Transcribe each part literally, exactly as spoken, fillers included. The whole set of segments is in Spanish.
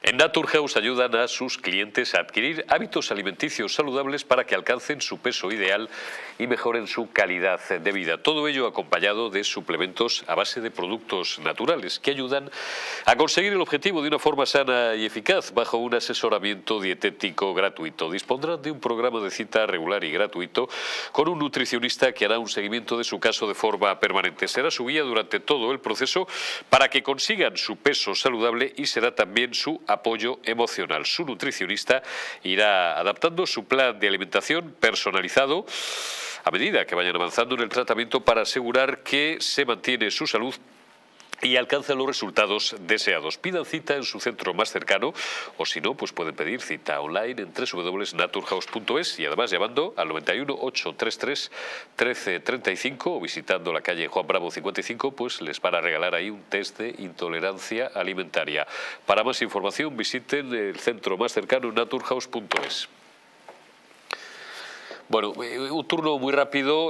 En Naturhaus ayudan a sus clientes a adquirir hábitos alimenticios saludables para que alcancen su peso ideal y mejoren su calidad de vida. Todo ello acompañado de suplementos a base de productos naturales que ayudan a conseguir el objetivo de una forma sana y eficaz bajo un asesoramiento dietético gratuito. Dispondrán de un programa de cita regular y gratuito con un nutricionista que hará un seguimiento de su caso de forma permanente. Será su guía durante todo el proceso para que consigan su peso saludable y será también su apoyo emocional. Su nutricionista irá adaptando su plan de alimentación personalizado a medida que vayan avanzando en el tratamiento para asegurar que se mantiene su salud y alcanzan los resultados deseados. Pidan cita en su centro más cercano o si no, pues pueden pedir cita online en w w w punto naturhaus punto es y además llamando al noventa y uno, ochocientos treinta y tres, trece treinta y cinco o visitando la calle Juan Bravo cincuenta y cinco, pues les van a regalar ahí un test de intolerancia alimentaria. Para más información visiten el centro más cercano en naturhaus punto es. Bueno, un turno muy rápido,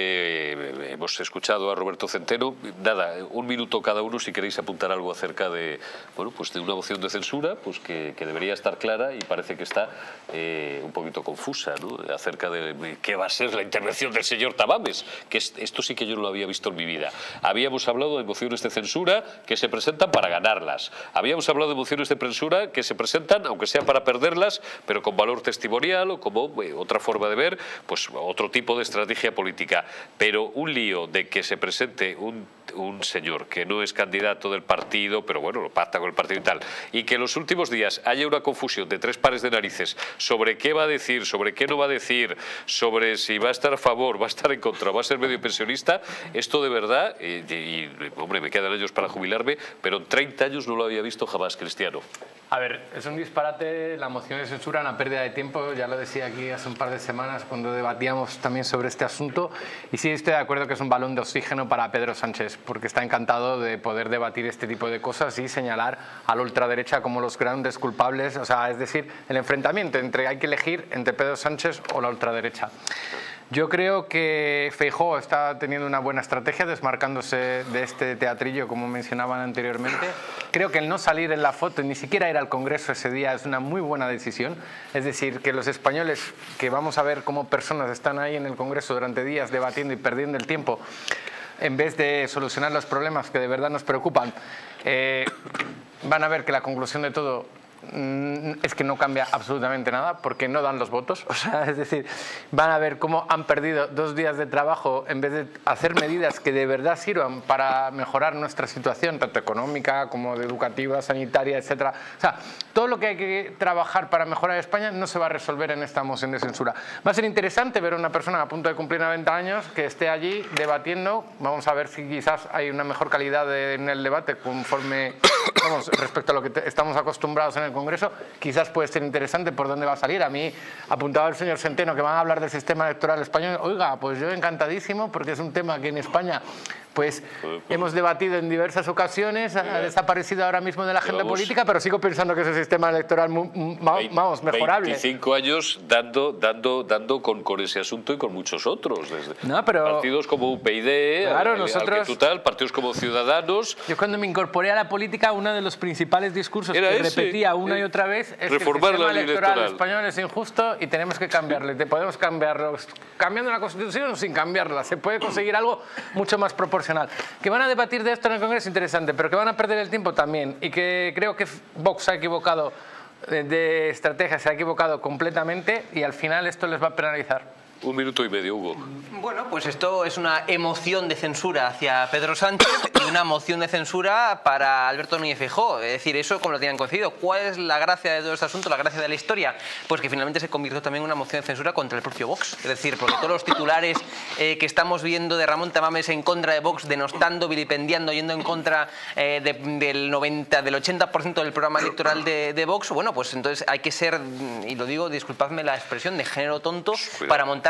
eh, hemos escuchado a Roberto Centeno, nada, un minuto cada uno si queréis apuntar algo acerca de, bueno, pues de una moción de censura pues que, que debería estar clara y parece que está eh, un poquito confusa, ¿no? Acerca de qué va a ser la intervención del señor Tamames, que es, esto sí que yo no lo había visto en mi vida. Habíamos hablado de mociones de censura que se presentan para ganarlas, habíamos hablado de mociones de censura que se presentan, aunque sea para perderlas, pero con valor testimonial o como eh, otra forma de ver, pues otro tipo de estrategia política. Pero un lío de que se presente un, un señor que no es candidato del partido, pero bueno, lo pacta con el partido y tal, y que en los últimos días haya una confusión de tres pares de narices sobre qué va a decir, sobre qué no va a decir, sobre si va a estar a favor, va a estar en contra, va a ser medio pensionista, esto de verdad, y, y hombre, me quedan años para jubilarme, pero en treinta años no lo había visto jamás, Cristiano. A ver, es un disparate, la moción de censura, una pérdida de tiempo, ya lo decía aquí hace un par de semanas cuando debatíamos también sobre este asunto, y sí estoy de acuerdo que es un balón de oxígeno para Pedro Sánchez, porque está encantado de poder debatir este tipo de cosas y señalar a la ultraderecha como los grandes culpables, o sea, es decir, el enfrentamiento entre, hay que elegir entre Pedro Sánchez o la ultraderecha. Yo creo que Feijóo está teniendo una buena estrategia desmarcándose de este teatrillo, como mencionaban anteriormente. Creo que el no salir en la foto, ni siquiera ir al Congreso ese día, es una muy buena decisión. Es decir, que los españoles, que vamos a ver cómo personas están ahí en el Congreso durante días debatiendo y perdiendo el tiempo, en vez de solucionar los problemas que de verdad nos preocupan, eh, van a ver que la conclusión de todo es que no cambia absolutamente nada porque no dan los votos, o sea, es decir, van a ver cómo han perdido dos días de trabajo en vez de hacer medidas que de verdad sirvan para mejorar nuestra situación, tanto económica como de educativa, sanitaria, etcétera. O sea, todo lo que hay que trabajar para mejorar España no se va a resolver en esta moción de censura. Va a ser interesante ver a una persona a punto de cumplir noventa años que esté allí debatiendo. Vamos a ver si quizás hay una mejor calidad de, en el debate conforme, vamos, respecto a lo que te, estamos acostumbrados en el Congreso. Quizás puede ser interesante por dónde va a salir. A mí apuntaba el señor Centeno que van a hablar del sistema electoral español. Oiga, pues yo encantadísimo porque es un tema que en España pues hemos debatido en diversas ocasiones, ha desaparecido ahora mismo de la agenda Llevamos política, pero sigo pensando que es un sistema electoral muy, vamos, mejorable. veinticinco años dando, dando, dando con, con ese asunto y con muchos otros. Desde no, pero, partidos como U P y D, claro, al, nosotros, al que tú tal, partidos como Ciudadanos. Yo cuando me incorporé a la política, uno de los principales discursos que ese, repetía una y otra vez es reformar que el sistema la electoral, electoral español es injusto y tenemos que cambiarle. Te podemos cambiarlo cambiando la Constitución o sin cambiarla. Se puede conseguir algo mucho más proporcional. Que van a debatir de esto en el Congreso, interesante, pero que van a perder el tiempo también, y que creo que Vox se ha equivocado de estrategia, se ha equivocado completamente y al final esto les va a penalizar. Un minuto y medio, Hugo. Bueno, pues esto es una emoción de censura hacia Pedro Sánchez y una moción de censura para Alberto Núñez Feijóo. Es decir, eso como lo tenían conocido. ¿Cuál es la gracia de todo este asunto, la gracia de la historia? Pues que finalmente se convirtió también en una moción de censura contra el propio Vox. Es decir, porque todos los titulares eh, que estamos viendo de Ramón Tamames en contra de Vox, denostando, vilipendiando, yendo en contra eh, de, del noventa, del ochenta por ciento del programa electoral de, de Vox, bueno, pues entonces hay que ser, y lo digo, disculpadme la expresión, de género tonto para montar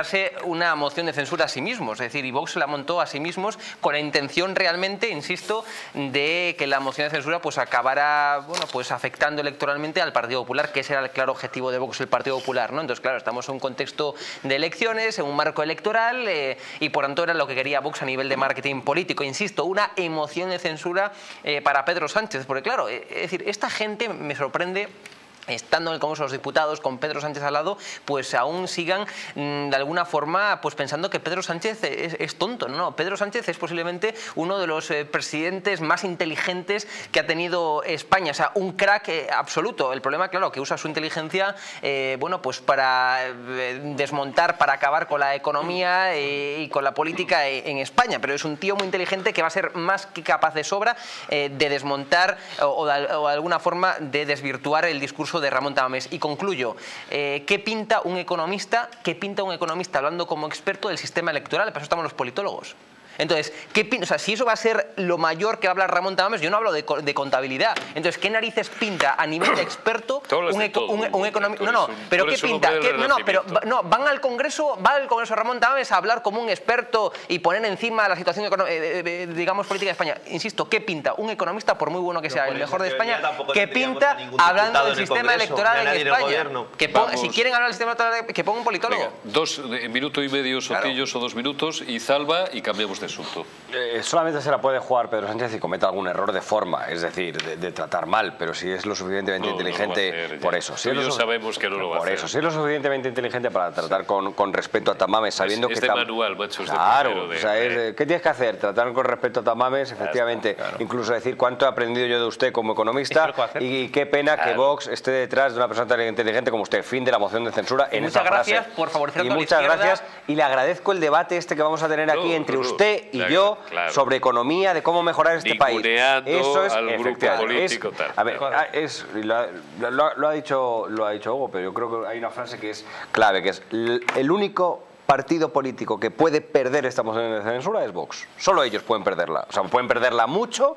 montarse una moción de censura a sí mismos. Es decir, y Vox la montó a sí mismos con la intención realmente, insisto, de que la moción de censura pues acabara bueno, pues afectando electoralmente al Partido Popular, que ese era el claro objetivo de Vox, el Partido Popular, ¿no? Entonces, claro, estamos en un contexto de elecciones, en un marco electoral, eh, y por tanto era lo que quería Vox a nivel de marketing político. Insisto, una emoción de censura eh, para Pedro Sánchez, porque claro, es decir, esta gente me sorprende, estando en el Congreso de los Diputados con Pedro Sánchez al lado, pues aún sigan mmm, de alguna forma pues pensando que Pedro Sánchez es, es tonto. No, Pedro Sánchez es posiblemente uno de los eh, presidentes más inteligentes que ha tenido España, o sea, un crack eh, absoluto. El problema, claro, que usa su inteligencia eh, bueno, pues para eh, desmontar, para acabar con la economía eh, y con la política eh, en España, pero es un tío muy inteligente que va a ser más que capaz de sobra eh, de desmontar o, o, de, o de alguna forma de desvirtuar el discurso de Ramón Tamames. Y concluyo, eh, ¿qué pinta un economista? ¿Qué pinta un economista hablando como experto del sistema electoral? Para eso estamos los politólogos. Entonces, ¿qué pinta? O sea, si eso va a ser lo mayor que va a hablar Ramón Tamames, yo no hablo de, de contabilidad. Entonces, ¿qué narices pinta a nivel de experto un, eco, un, un economista? No, no, pero ¿qué pinta? ¿Qué, no, no, pero no, van al Congreso, va al Congreso Ramón Tamames a hablar como un experto y poner encima la situación, eh, digamos, política de España. Insisto, ¿qué pinta un economista, por muy bueno que sea, el mejor de España, qué pinta hablando del sistema electoral en España? Que ponga, si quieren hablar del sistema electoral, que ponga un politólogo. Venga, dos eh, minuto y medio, Sotillos, claro. O dos minutos, y Zalba, y cambiamos de asunto. Eh, solamente se la puede jugar Pedro Sánchez si comete algún error de forma, es decir, de, de tratar mal, pero si es lo suficientemente no, inteligente, no hacer, por eso. Si Tú es y yo lo, sabemos que no lo va a hacer. Por eso, si es lo suficientemente inteligente para tratar sí. con, con respeto a Tamames, sabiendo es, que... Es de manual, macho, es claro, de de, o sea, es, ¿qué tienes que hacer? Tratar con respeto a Tamames, efectivamente, está, claro. Incluso decir cuánto he aprendido yo de usted como economista y qué pena claro. que Vox esté detrás de una persona tan inteligente como usted. Fin de la moción de censura en muchas esa gracias frase. por favorecer y a muchas izquierda. gracias y le agradezco el debate este que vamos a tener aquí no, entre no, usted y claro, yo claro. sobre economía, de cómo mejorar este país. Eso es al grupo político, es, tal. A ver, es, lo, lo, lo, ha dicho, lo ha dicho Hugo, pero yo creo que hay una frase que es clave, que es el único partido político que puede perder esta moción de censura es Vox. Solo ellos pueden perderla. O sea, pueden perderla mucho,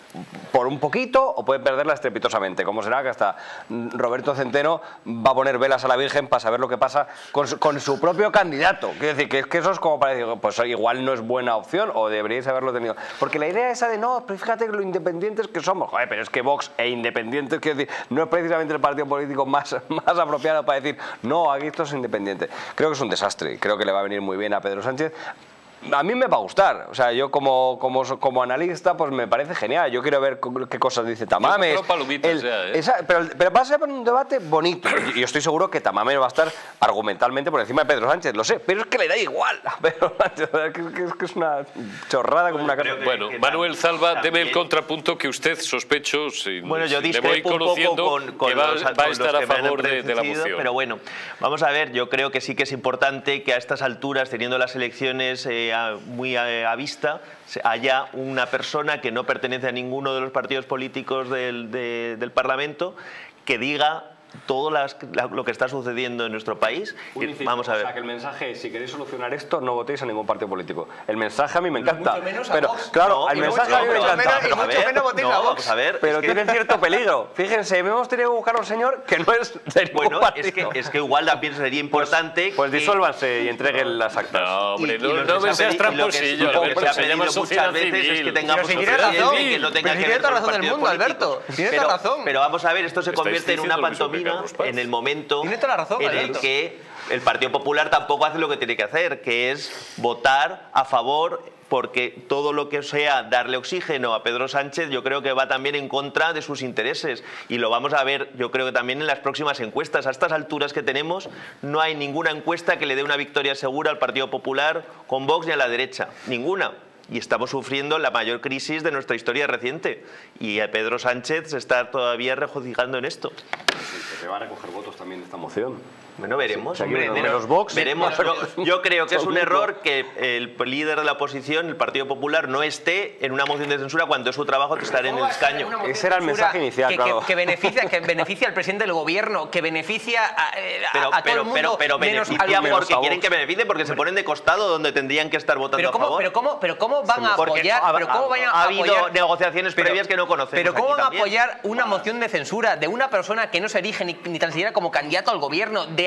por un poquito, o pueden perderla estrepitosamente. ¿Cómo será que hasta Roberto Centeno va a poner velas a la Virgen para saber lo que pasa con su, con su propio candidato? Quiero decir, que es que eso es como para decir, pues igual no es buena opción o deberíais haberlo tenido. Porque la idea esa de no, pero fíjate lo independientes que somos. Joder, pero es que Vox e independientes, quiero decir, no es precisamente el partido político más, más apropiado para decir, no, aquí esto es independiente. Creo que es un desastre. Creo que le va a venir muy bien a Pedro Sánchez. A mí me va a gustar, o sea, yo como, como, como analista pues me parece genial, yo quiero ver qué cosas dice Tamames. Yo palomitas el, ya, ¿eh? esa, pero, pero va a ser un debate bonito, y yo estoy seguro que Tamames va a estar argumentalmente por encima de Pedro Sánchez, lo sé, pero es que le da igual a Pedro Sánchez, es que es, que es una chorrada como una casa. Bueno, Manuel Zalba, deme el contrapunto que usted sospecho, si, bueno, yo si le voy conociendo, un poco con, con que va, los, va a estar a favor de, de la moción. Pero bueno, vamos a ver, yo creo que sí que es importante que a estas alturas, teniendo las elecciones eh, muy a, a vista, haya una persona que no pertenece a ninguno de los partidos políticos del, de, del Parlamento que diga todo las, lo que está sucediendo en nuestro país. Y vamos a ver. O sea, que el mensaje es, si queréis solucionar esto, no votéis a ningún partido político. El mensaje a mí me encanta. Mucho menos a pero, vos. claro, no, el mensaje no, a mí me pero, encanta. Pero, y mucho menos votéis no, a Vox. vamos a ver. Pero es tiene que... cierto peligro. Fíjense, hemos tenido que buscar a un señor que no es de ningún bueno, partido. Es que, es que igual también sería importante... Pues, pues que... disuélvanse y entreguen las actas. No, hombre, y, no, y no me seas tramposillo. Lo que, lo que se ha llama pedido muchas veces es que tengamos si tiene razón, que no tenga si que tiene ver toda con razón del mundo, Alberto. Tiene toda razón. Pero vamos a ver, esto se convierte en una pantomima en el momento tiene toda la razón, en el que el Partido Popular tampoco hace lo que tiene que hacer, que es votar a favor, porque todo lo que sea darle oxígeno a Pedro Sánchez yo creo que va también en contra de sus intereses, y lo vamos a ver yo creo que también en las próximas encuestas. A estas alturas que tenemos no hay ninguna encuesta que le dé una victoria segura al Partido Popular con Vox ni a la derecha, ninguna. Y estamos sufriendo la mayor crisis de nuestra historia reciente. Y a Pedro Sánchez se está todavía regocijando en esto. Se va a recoger votos también de esta moción. Bueno, veremos. Sí, hombre, menos, menos Vox. Veremos. Yo, yo creo que es un error que el líder de la oposición, el Partido Popular, no esté en una moción de censura cuando es su trabajo estar en el escaño. Ese era el mensaje inicial, que, claro. Que, que, beneficia, que beneficia al presidente del gobierno, que beneficia a, a, pero, a todo pero, el mundo. Pero, pero beneficia porque quieren que beneficie, porque se ponen de costado donde tendrían que estar votando pero cómo, a favor. Pero cómo, pero cómo van a apoyar... Ha, pero cómo van a ha habido apoyar, negociaciones pero, previas que no conocemos. Pero cómo van a también. apoyar una moción de censura de una persona que no se erige ni, ni tan siquiera como candidato al gobierno, de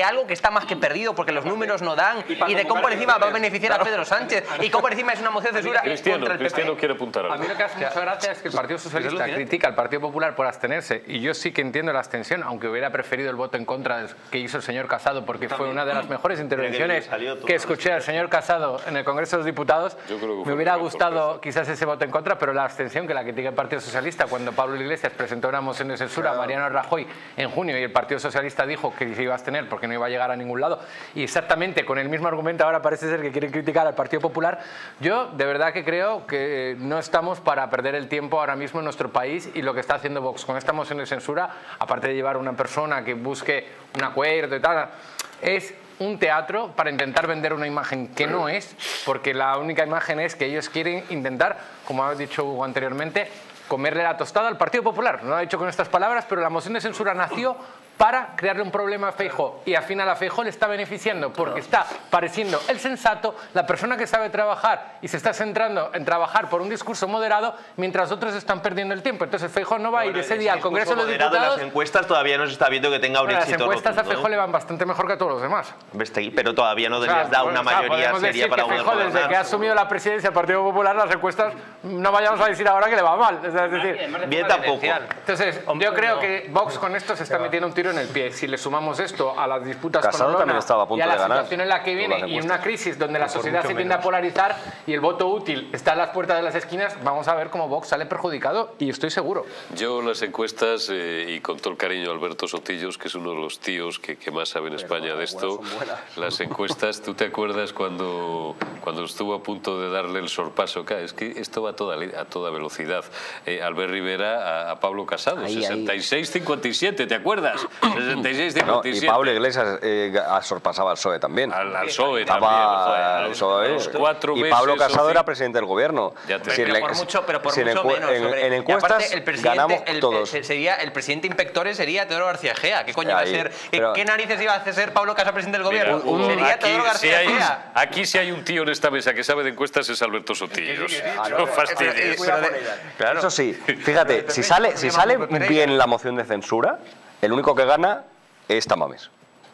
de algo que está más que perdido porque los números no dan y de cómo por encima va a beneficiar a Pedro Sánchez y cómo por encima es una moción de censura Cristiano, contra el P P. Cristiano quiere apuntar algo. A mí lo que hace mucha gracia es que el Partido Socialista critica al Partido Popular por abstenerse, y yo sí que entiendo la abstención, aunque hubiera preferido el voto en contra del que hizo el señor Casado, porque fue una de las mejores intervenciones que escuché al señor Casado en el Congreso de los Diputados. Me hubiera gustado quizás ese voto en contra, pero la abstención que la critica el Partido Socialista cuando Pablo Iglesias presentó una moción de censura a Mariano Rajoy en junio y el Partido Socialista dijo que se iba a abstener porque no iba a llegar a ningún lado, y exactamente con el mismo argumento ahora parece ser que quieren criticar al Partido Popular. Yo de verdad que creo que no estamos para perder el tiempo ahora mismo en nuestro país, y lo que está haciendo Vox con esta moción de censura, aparte de llevar a una persona que busque un acuerdo y tal, es un teatro para intentar vender una imagen que no es, porque la única imagen es que ellos quieren intentar, como ha dicho Hugo anteriormente, comerle la tostada al Partido Popular. No lo ha dicho con estas palabras, pero la moción de censura nació para crearle un problema a Feijóo, y al final a Feijóo le está beneficiando porque está pareciendo el sensato, la persona que sabe trabajar y se está centrando en trabajar por un discurso moderado, mientras otros están perdiendo el tiempo. Entonces Feijóo no va a ir ese día al Congreso de los Diputados. Las encuestas todavía no se está viendo que tenga un éxito. Las encuestas a Feijóo ¿no? le van bastante mejor que a todos los demás. Pero todavía no les O sea, da una o sea, mayoría seria para Feijóo, gobernar. desde que ha asumido la presidencia del Partido Popular, las encuestas no vayamos a decir ahora que le va mal. Es decir, bien tampoco. Entonces, yo creo que Vox con esto se está metiendo un tiro en el pie. Si le sumamos esto a las disputas Casado con también Olona estaba a punto y a la de ganar situación en la que viene y una crisis donde la sociedad se tiende a polarizar y el voto útil está a las puertas de las esquinas, vamos a ver cómo Vox sale perjudicado, y estoy seguro. Yo las encuestas, eh, y con todo el cariño a Alberto Sotillos, que es uno de los tíos que, que más sabe en España de esto, las encuestas, ¿tú te acuerdas cuando, cuando estuvo a punto de darle el sorpaso? Claro, es que esto va a toda, a toda velocidad. Eh, Albert Rivera a, a Pablo Casado, ahí, sesenta y seis cincuenta y siete, ¿te acuerdas? sesenta y seis cincuenta y siete. No, y Pablo Iglesias eh, sorpasaba al P S O E también. Al, al P S O E Estaba también. al P S O E. Los cuatro y meses, Pablo Casado o era presidente del gobierno. Ya te pero, pero por mucho, pero por si mucho en, menos. En, sobre, en encuestas aparte, el presidente, ganamos el, todos. El, sería, el presidente inspectores sería Teodoro García Gea. ¿Qué coño Ahí, va a ser? pero, ¿Qué narices iba a hacer Pablo Casado presidente del gobierno? Mira, Hugo, sería aquí, Teodoro García si hay, Gea. aquí si hay un tío en esta mesa que sabe de encuestas es Alberto Sotillos. Sí, sí, sí, sí. No fastidies. Claro. Eso sí, fíjate, si sale, si sale bien la moción de censura, el único que gana es Tamames.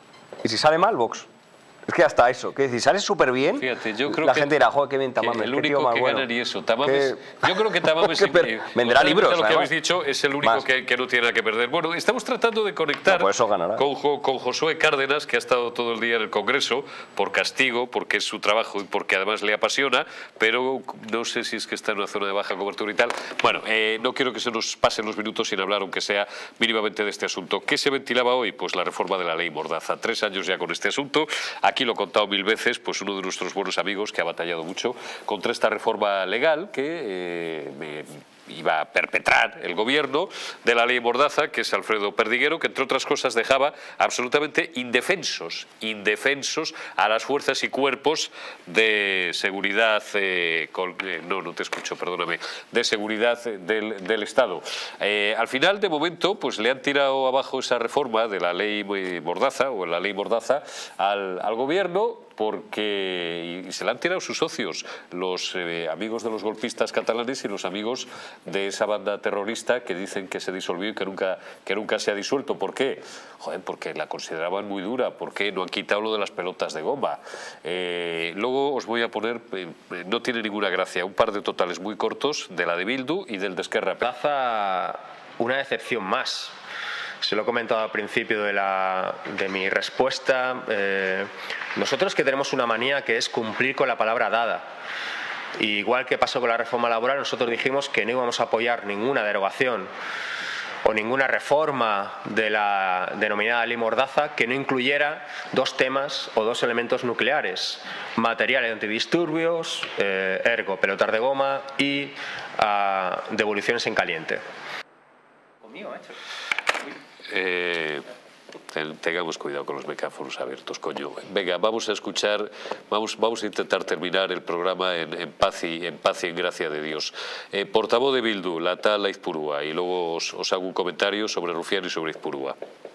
Y si sale mal, Vox. Es que hasta eso, que si sale súper bien, fíjate, yo creo la que, gente dirá, joder, qué bien Tamames, el qué tío único más que bueno. ganaría eso, Tamames, que... yo creo que Tamames que venderá libros, lo que además. habéis dicho es el único que, que no tiene nada que perder. Bueno, estamos tratando de conectar no, por eso ganará. con, con Josué Cárdenas, que ha estado todo el día en el Congreso por castigo, porque es su trabajo y porque además le apasiona, pero no sé si es que está en una zona de baja cobertura y tal. Bueno, eh, no quiero que se nos pasen los minutos sin hablar, aunque sea mínimamente, de este asunto. ¿Qué se ventilaba hoy? Pues la reforma de la ley Mordaza. Tres años ya con este asunto. Aquí lo he contado mil veces, pues uno de nuestros buenos amigos que ha batallado mucho contra esta reforma legal que eh, me iba a perpetrar el gobierno de la ley Mordaza, que es Alfredo Perdiguero, que entre otras cosas dejaba absolutamente indefensos, indefensos a las fuerzas y cuerpos de seguridad, eh, con, eh, no, no te escucho, perdóname, de seguridad del, del Estado. Eh, al final, de momento, pues le han tirado abajo esa reforma de la ley Mordaza, o la ley Mordaza, al, al gobierno, porque y se la han tirado sus socios, los eh, amigos de los golpistas catalanes y los amigos de esa banda terrorista que dicen que se disolvió y que nunca, que nunca se ha disuelto. ¿Por qué? Joder, porque la consideraban muy dura. ¿Por qué no han quitado lo de las pelotas de goma? Eh, luego os voy a poner, eh, no tiene ninguna gracia, un par de totales muy cortos de la de Bildu y del de Esquerra. Plaza una decepción más. Se lo he comentado al principio de, la, de mi respuesta. Eh, nosotros que tenemos una manía que es cumplir con la palabra dada. Y igual que pasó con la reforma laboral, nosotros dijimos que no íbamos a apoyar ninguna derogación o ninguna reforma de la denominada ley Mordaza que no incluyera dos temas o dos elementos nucleares: materiales antidisturbios, eh, ergo pelotas de goma, y uh, devoluciones en caliente. Conmigo, macho. Eh, tengamos cuidado con los micrófonos abiertos, coño. Venga, vamos a escuchar, vamos, vamos a intentar terminar el programa en, en, paz, y, en paz y en gracia de Dios. Eh, portavoz de Bildu, la tal Aizpurúa, y luego os, os hago un comentario sobre Rufián y sobre Aizpurúa.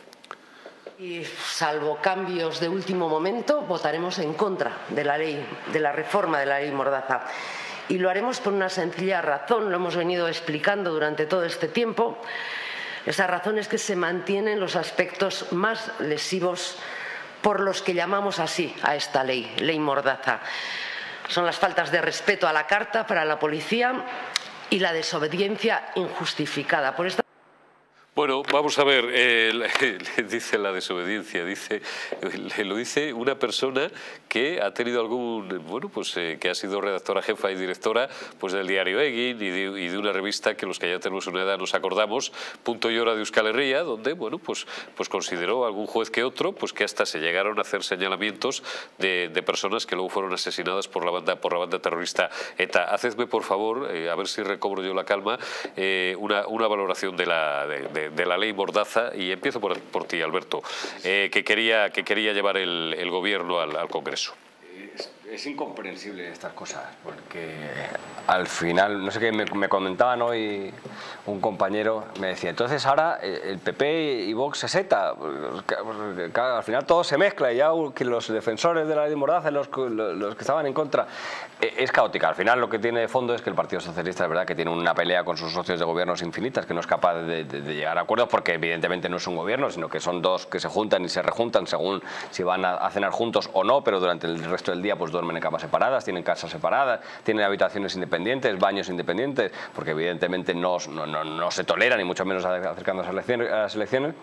Y salvo cambios de último momento, votaremos en contra de la ley, de la reforma de la ley Mordaza. Y lo haremos por una sencilla razón, lo hemos venido explicando durante todo este tiempo. Esa razón es que se mantienen los aspectos más lesivos por los que llamamos así a esta ley, ley Mordaza. Son las faltas de respeto a la Carta para la policía y la desobediencia injustificada. Por esta Bueno, vamos a ver, eh, dice la desobediencia, dice, lo dice una persona que ha tenido algún, bueno, pues eh, que ha sido redactora jefa y directora pues del diario Egin y de, y de una revista que los que ya tenemos una edad nos acordamos, Punto y Hora de Euskal Herria, donde, bueno, pues, pues consideró algún juez que otro, pues que hasta se llegaron a hacer señalamientos de, de personas que luego fueron asesinadas por la banda, por la banda terrorista ETA. Hacedme, por favor, eh, a ver si recobro yo la calma, eh, una, una valoración de la... De, de, de la ley Mordaza, y empiezo por, por ti, Alberto, eh, que, quería, que quería llevar el, el gobierno al, al Congreso. Es, es incomprensible estas cosas, porque al final, no sé qué, me, me comentaban hoy un compañero, me decía, entonces ahora el P P y Vox es ETA, al final todo se mezcla, y ya que los defensores de la ley Mordaza, los, los que estaban en contra, es caótica. Al final lo que tiene de fondo es que el Partido Socialista es verdad que tiene una pelea con sus socios de gobiernos infinitas, que no es capaz de, de, de llegar a acuerdos, porque evidentemente no es un gobierno, sino que son dos que se juntan y se rejuntan según si van a, a cenar juntos o no, pero durante el resto del día pues duermen en camas separadas, tienen casas separadas, tienen habitaciones independientes, baños independientes, porque evidentemente no, no, no, no se tolera, ni mucho menos acercándose a las elecciones, a las elecciones.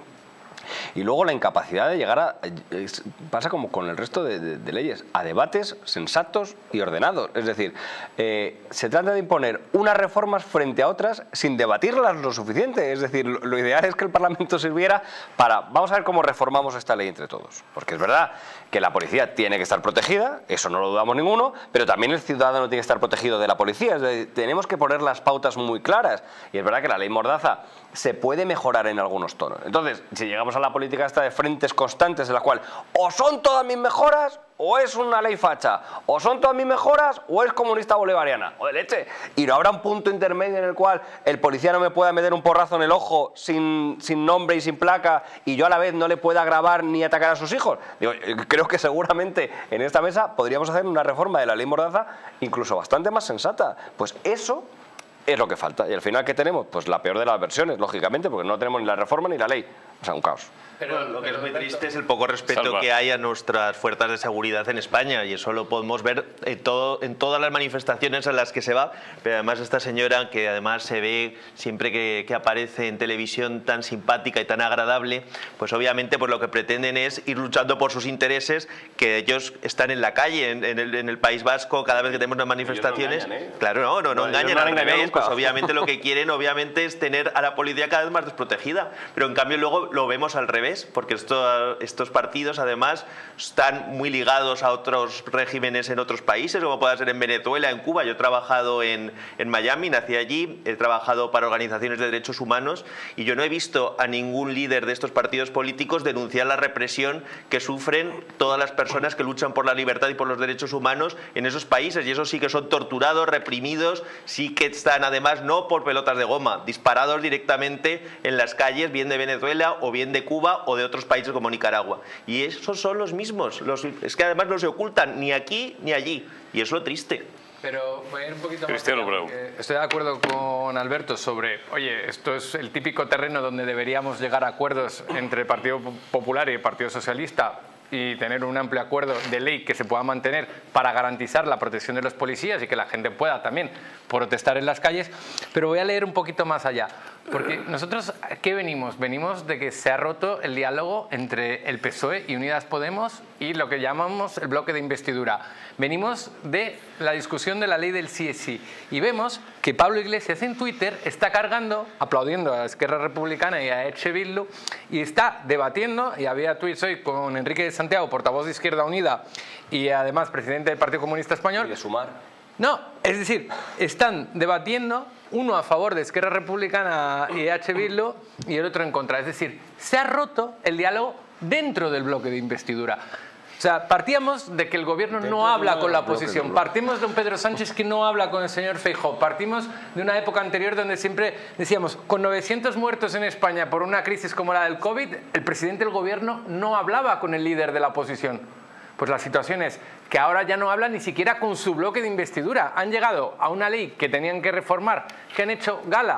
Y luego la incapacidad de llegar a... Es, pasa como con el resto de, de, de leyes, a debates sensatos y ordenados. Es decir, eh, se trata de imponer unas reformas frente a otras sin debatirlas lo suficiente. Es decir, lo, lo ideal es que el Parlamento sirviera para... Vamos a ver cómo reformamos esta ley entre todos. Porque es verdad que la policía tiene que estar protegida, eso no lo dudamos ninguno, pero también el ciudadano tiene que estar protegido de la policía. Es decir, tenemos que poner las pautas muy claras. Y es verdad que la ley Mordaza se puede mejorar en algunos tonos. Entonces, si llegamos a la política esta de frentes constantes en la cual o son todas mis mejoras o es una ley facha, o son todas mis mejoras o es comunista bolivariana, o de leche, y no habrá un punto intermedio en el cual el policía no me pueda meter un porrazo en el ojo sin, sin nombre y sin placa y yo a la vez no le pueda grabar ni atacar a sus hijos. Digo, creo que seguramente en esta mesa podríamos hacer una reforma de la ley Mordaza incluso bastante más sensata. Pues eso es lo que falta. Y al final, ¿qué tenemos? Pues la peor de las versiones, lógicamente, porque no tenemos ni la reforma ni la ley. O sea, un caos. Pero bueno, lo que es muy triste es el poco respeto Salva. que hay a nuestras fuerzas de seguridad en España, y eso lo podemos ver en, todo, en todas las manifestaciones a las que se va. Pero además esta señora, que además se ve siempre que, que aparece en televisión tan simpática y tan agradable, pues obviamente pues lo que pretenden es ir luchando por sus intereses, que ellos están en la calle, en, en, el, en el País Vasco, cada vez que tenemos unas manifestaciones. No engañan, ¿eh? Claro, no, no, no, no engañan, no al revés, pues obviamente lo que quieren obviamente es tener a la policía cada vez más desprotegida, pero en cambio luego lo vemos al revés, porque esto, estos partidos además están muy ligados a otros regímenes en otros países, como pueda ser en Venezuela, en Cuba. Yo he trabajado en, en Miami, nací allí, he trabajado para organizaciones de derechos humanos y yo no he visto a ningún líder de estos partidos políticos denunciar la represión que sufren todas las personas que luchan por la libertad y por los derechos humanos en esos países, y esos sí que son torturados, reprimidos, sí que están además no por pelotas de goma, disparados directamente en las calles, bien de Venezuela o bien de Cuba o de otros países como Nicaragua. Y esos son los mismos. Los, es que además no se ocultan ni aquí ni allí. Y es lo triste. Pero voy a ir un poquito más Cristiano allá, estoy de acuerdo con Alberto sobre, oye, esto es el típico terreno donde deberíamos llegar a acuerdos entre el Partido Popular y el Partido Socialista y tener un amplio acuerdo de ley que se pueda mantener para garantizar la protección de los policías y que la gente pueda también protestar en las calles. Pero voy a leer un poquito más allá, porque nosotros, ¿a qué venimos? Venimos de que se ha roto el diálogo entre el P S O E y Unidas Podemos y lo que llamamos el bloque de investidura. Venimos de la discusión de la ley del sí es sí y vemos que Pablo Iglesias en Twitter está cargando, aplaudiendo a Esquerra Republicana y a Etxe Bildu, y está debatiendo, y había tweets hoy con Enrique de Santiago, portavoz de Izquierda Unida y además presidente del Partido Comunista Español. ¿Y de Sumar? No, es decir, están debatiendo uno a favor de Esquerra Republicana y H. Bildu y el otro en contra. Es decir, se ha roto el diálogo dentro del bloque de investidura. O sea, partíamos de que el gobierno no habla con la oposición, partimos de un Pedro Sánchez que no habla con el señor Feijóo, partimos de una época anterior donde siempre decíamos, con novecientos muertos en España por una crisis como la del COVID, el presidente del gobierno no hablaba con el líder de la oposición. Pues la situación es que ahora ya no hablan ni siquiera con su bloque de investidura. Han llegado a una ley que tenían que reformar, que han hecho gala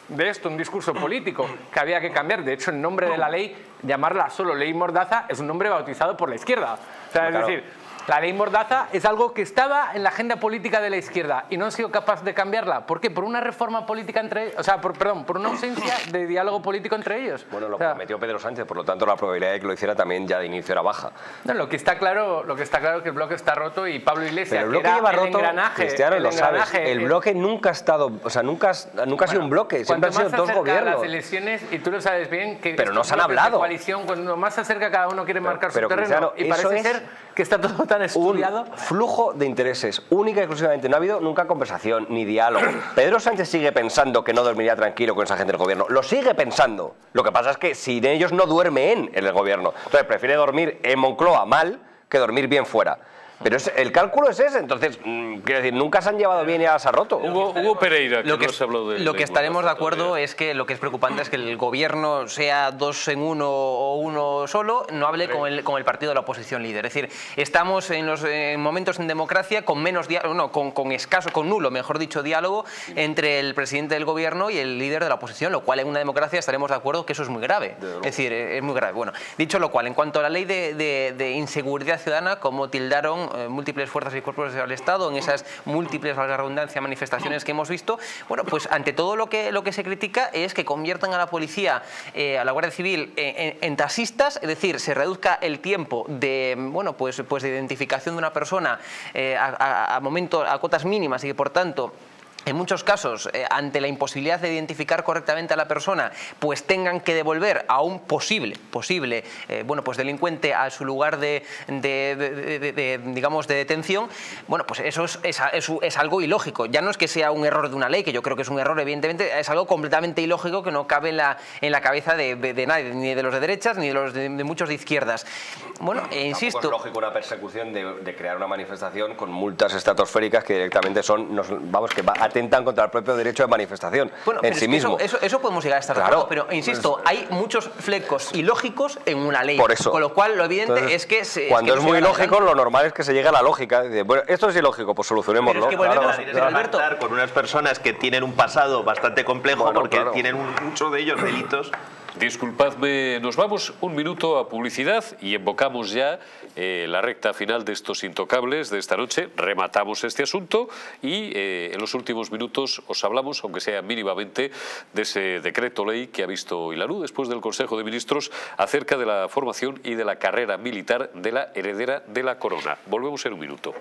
de esto un discurso político que había que cambiar. De hecho, el nombre de la ley, llamarla solo ley Mordaza, es un nombre bautizado por la izquierda. O sea, es claro. decir, la ley Mordaza es algo que estaba en la agenda política de la izquierda y no han sido capaces de cambiarla. ¿Por qué? Por una reforma política entre o sea, por, perdón, por una ausencia de diálogo político entre ellos. Bueno, lo o sea, prometió Pedro Sánchez, por lo tanto la probabilidad de que lo hiciera también ya de inicio era baja. No, lo que está claro, lo que está claro es que el bloque está roto y Pablo Iglesias, Pero el bloque que era lleva el roto, engranaje, Cristiano, el lo sabes. engranaje, El bloque nunca ha estado, o sea, nunca, nunca ha sido un bloque, siempre han sido dos gobiernos. Las elecciones, y tú lo sabes bien, que pero no se han bloques de hablado. Coalición, cuando más se acerca cada uno quiere Pero- marcar pero, su terreno Cristiano, y eso parece es ser que está todo tan estudiado. Un flujo de intereses, única y exclusivamente. No ha habido nunca conversación ni diálogo. Pedro Sánchez sigue pensando que no dormiría tranquilo con esa gente del gobierno. Lo sigue pensando. Lo que pasa es que sin ellos no duerme en, en el gobierno. Entonces prefiere dormir en Moncloa mal que dormir bien fuera. Pero es, el cálculo es ese, entonces, mmm, quiero decir, nunca se han llevado bien y ahora se ha roto. Hugo, Hugo Pereira, que Lo que, no se habló de lo que ley estaremos de Mordaza acuerdo todavía. es que lo que es preocupante es que el gobierno sea dos en uno o uno solo, no hable con el, con el partido de la oposición líder. Es decir, estamos en los en momentos en democracia con menos diálogo, no, con, con escaso, con nulo, mejor dicho, diálogo entre el presidente del gobierno y el líder de la oposición, lo cual en una democracia estaremos de acuerdo que eso es muy grave. Es decir, es muy grave. Bueno, dicho lo cual, en cuanto a la ley de, de, de inseguridad ciudadana, como tildaron eh, múltiples fuerzas y cuerpos del Estado en esas múltiples, valga la redundancia, manifestaciones que hemos visto, bueno, pues ante todo lo que, lo que se critica es que conviertan a la policía, eh, a la Guardia Civil, en, en, en taxistas, es decir, se reduzca el tiempo de, bueno, pues, pues de identificación de una persona eh, a, a, a, momento, a cuotas mínimas y que, por tanto, en muchos casos, eh, ante la imposibilidad de identificar correctamente a la persona, pues tengan que devolver a un posible, posible, eh, bueno, pues delincuente a su lugar de, de, de, de, de digamos, de detención. Bueno, pues eso es, es, es, es algo ilógico. Ya no es que sea un error de una ley, que yo creo que es un error, evidentemente, es algo completamente ilógico que no cabe en la, en la cabeza de, de, de nadie, ni de los de derechas, ni de los de, de muchos de izquierdas. Bueno, e insisto... Tampoco es lógico una persecución de, de crear una manifestación con multas estratosféricas que directamente son, nos, vamos, que va, atentan contra el propio derecho de manifestación bueno, en pero sí es mismo. Eso, eso, eso podemos llegar a estar de claro, acuerdo, pero insisto, pues, hay muchos flecos ilógicos en una ley. Por eso. Con lo cual, lo evidente Entonces, es que... Se, cuando es, es, que muy se ilógico, lo normal es que se llegue a la lógica. Dice, bueno, esto es ilógico, pues solucionémoslo. Pero es que volvemos- claro. pero, Se va a Alberto- pactar con unas personas que tienen un pasado bastante complejo Bueno, porque claro. tienen un- muchos de ellos delitos. Disculpadme, nos vamos un minuto a publicidad y invocamos ya eh, la recta final de estos intocables de esta noche. Rematamos este asunto y eh, en los últimos minutos os hablamos, aunque sea mínimamente, de ese decreto ley que ha visto hoy la luz después del Consejo de Ministros acerca de la formación y de la carrera militar de la heredera de la corona. Volvemos en un minuto.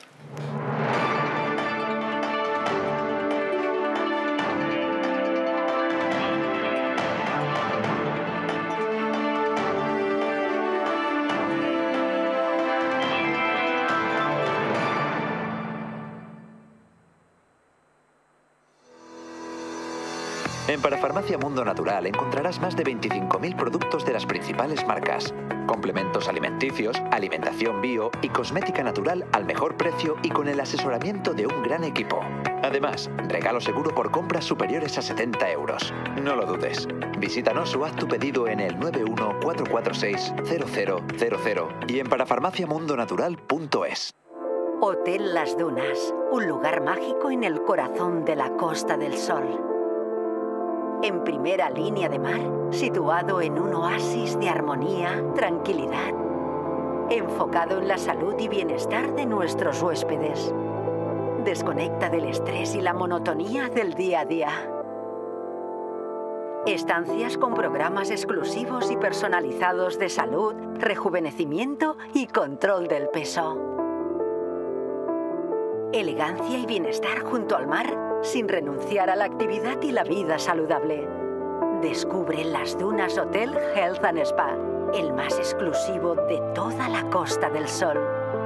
En Parafarmacia Mundo Natural encontrarás más de veinticinco mil productos de las principales marcas, complementos alimenticios, alimentación bio y cosmética natural al mejor precio y con el asesoramiento de un gran equipo. Además, regalo seguro por compras superiores a setenta euros. No lo dudes. Visítanos o haz tu pedido en el nueve uno cuatro cuatro seis cero cero cero cero y en parafarmaciamundonatural punto es. Hotel Las Dunas, un lugar mágico en el corazón de la Costa del Sol. En primera línea de mar, situado en un oasis de armonía, tranquilidad, enfocado en la salud y bienestar de nuestros huéspedes. Desconecta del estrés y la monotonía del día a día. Estancias con programas exclusivos y personalizados de salud, rejuvenecimiento y control del peso. Elegancia y bienestar junto al mar, sin renunciar a la actividad y la vida saludable. Descubre Las Dunas Hotel Health and Spa, el más exclusivo de toda la Costa del Sol.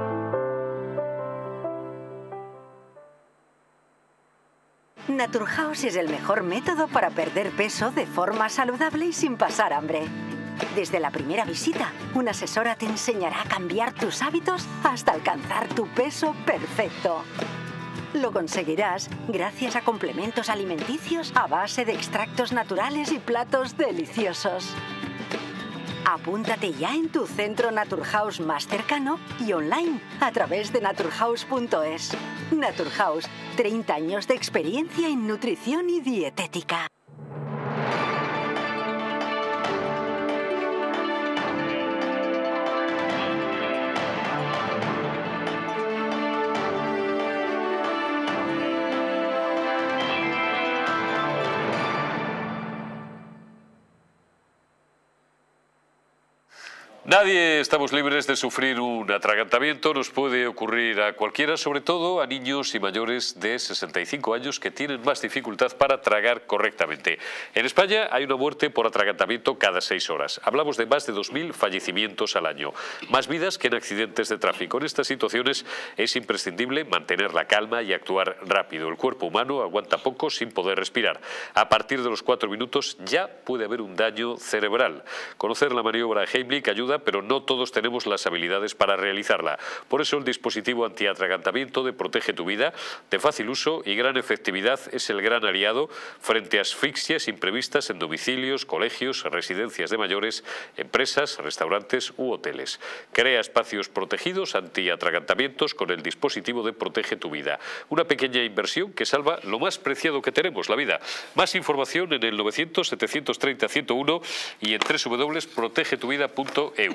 Naturhaus es el mejor método para perder peso de forma saludable y sin pasar hambre. Desde la primera visita, una asesora te enseñará a cambiar tus hábitos hasta alcanzar tu peso perfecto. Lo conseguirás gracias a complementos alimenticios a base de extractos naturales y platos deliciosos. Apúntate ya en tu centro Naturhaus más cercano y online a través de naturhaus punto es. Naturhaus, treinta años de experiencia en nutrición y dietética. Nadie estamos libres de sufrir un atragantamiento, nos puede ocurrir a cualquiera, sobre todo a niños y mayores de sesenta y cinco años que tienen más dificultad para tragar correctamente. En España hay una muerte por atragantamiento cada seis horas. Hablamos de más de dos mil fallecimientos al año, más vidas que en accidentes de tráfico. En estas situaciones es imprescindible mantener la calma y actuar rápido. El cuerpo humano aguanta poco sin poder respirar. A partir de los cuatro minutos ya puede haber un daño cerebral. Conocer la maniobra Heimlich ayuda, pero no todos tenemos las habilidades para realizarla. Por eso el dispositivo antiatragantamiento de Protege tu Vida, de fácil uso y gran efectividad, es el gran aliado frente a asfixias imprevistas en domicilios, colegios, residencias de mayores, empresas, restaurantes u hoteles. Crea espacios protegidos antiatragantamientos con el dispositivo de Protege tu Vida. Una pequeña inversión que salva lo más preciado que tenemos, la vida. Más información en el novecientos, setecientos treinta, ciento uno y en doble u doble u doble u punto protege tu vida punto e u.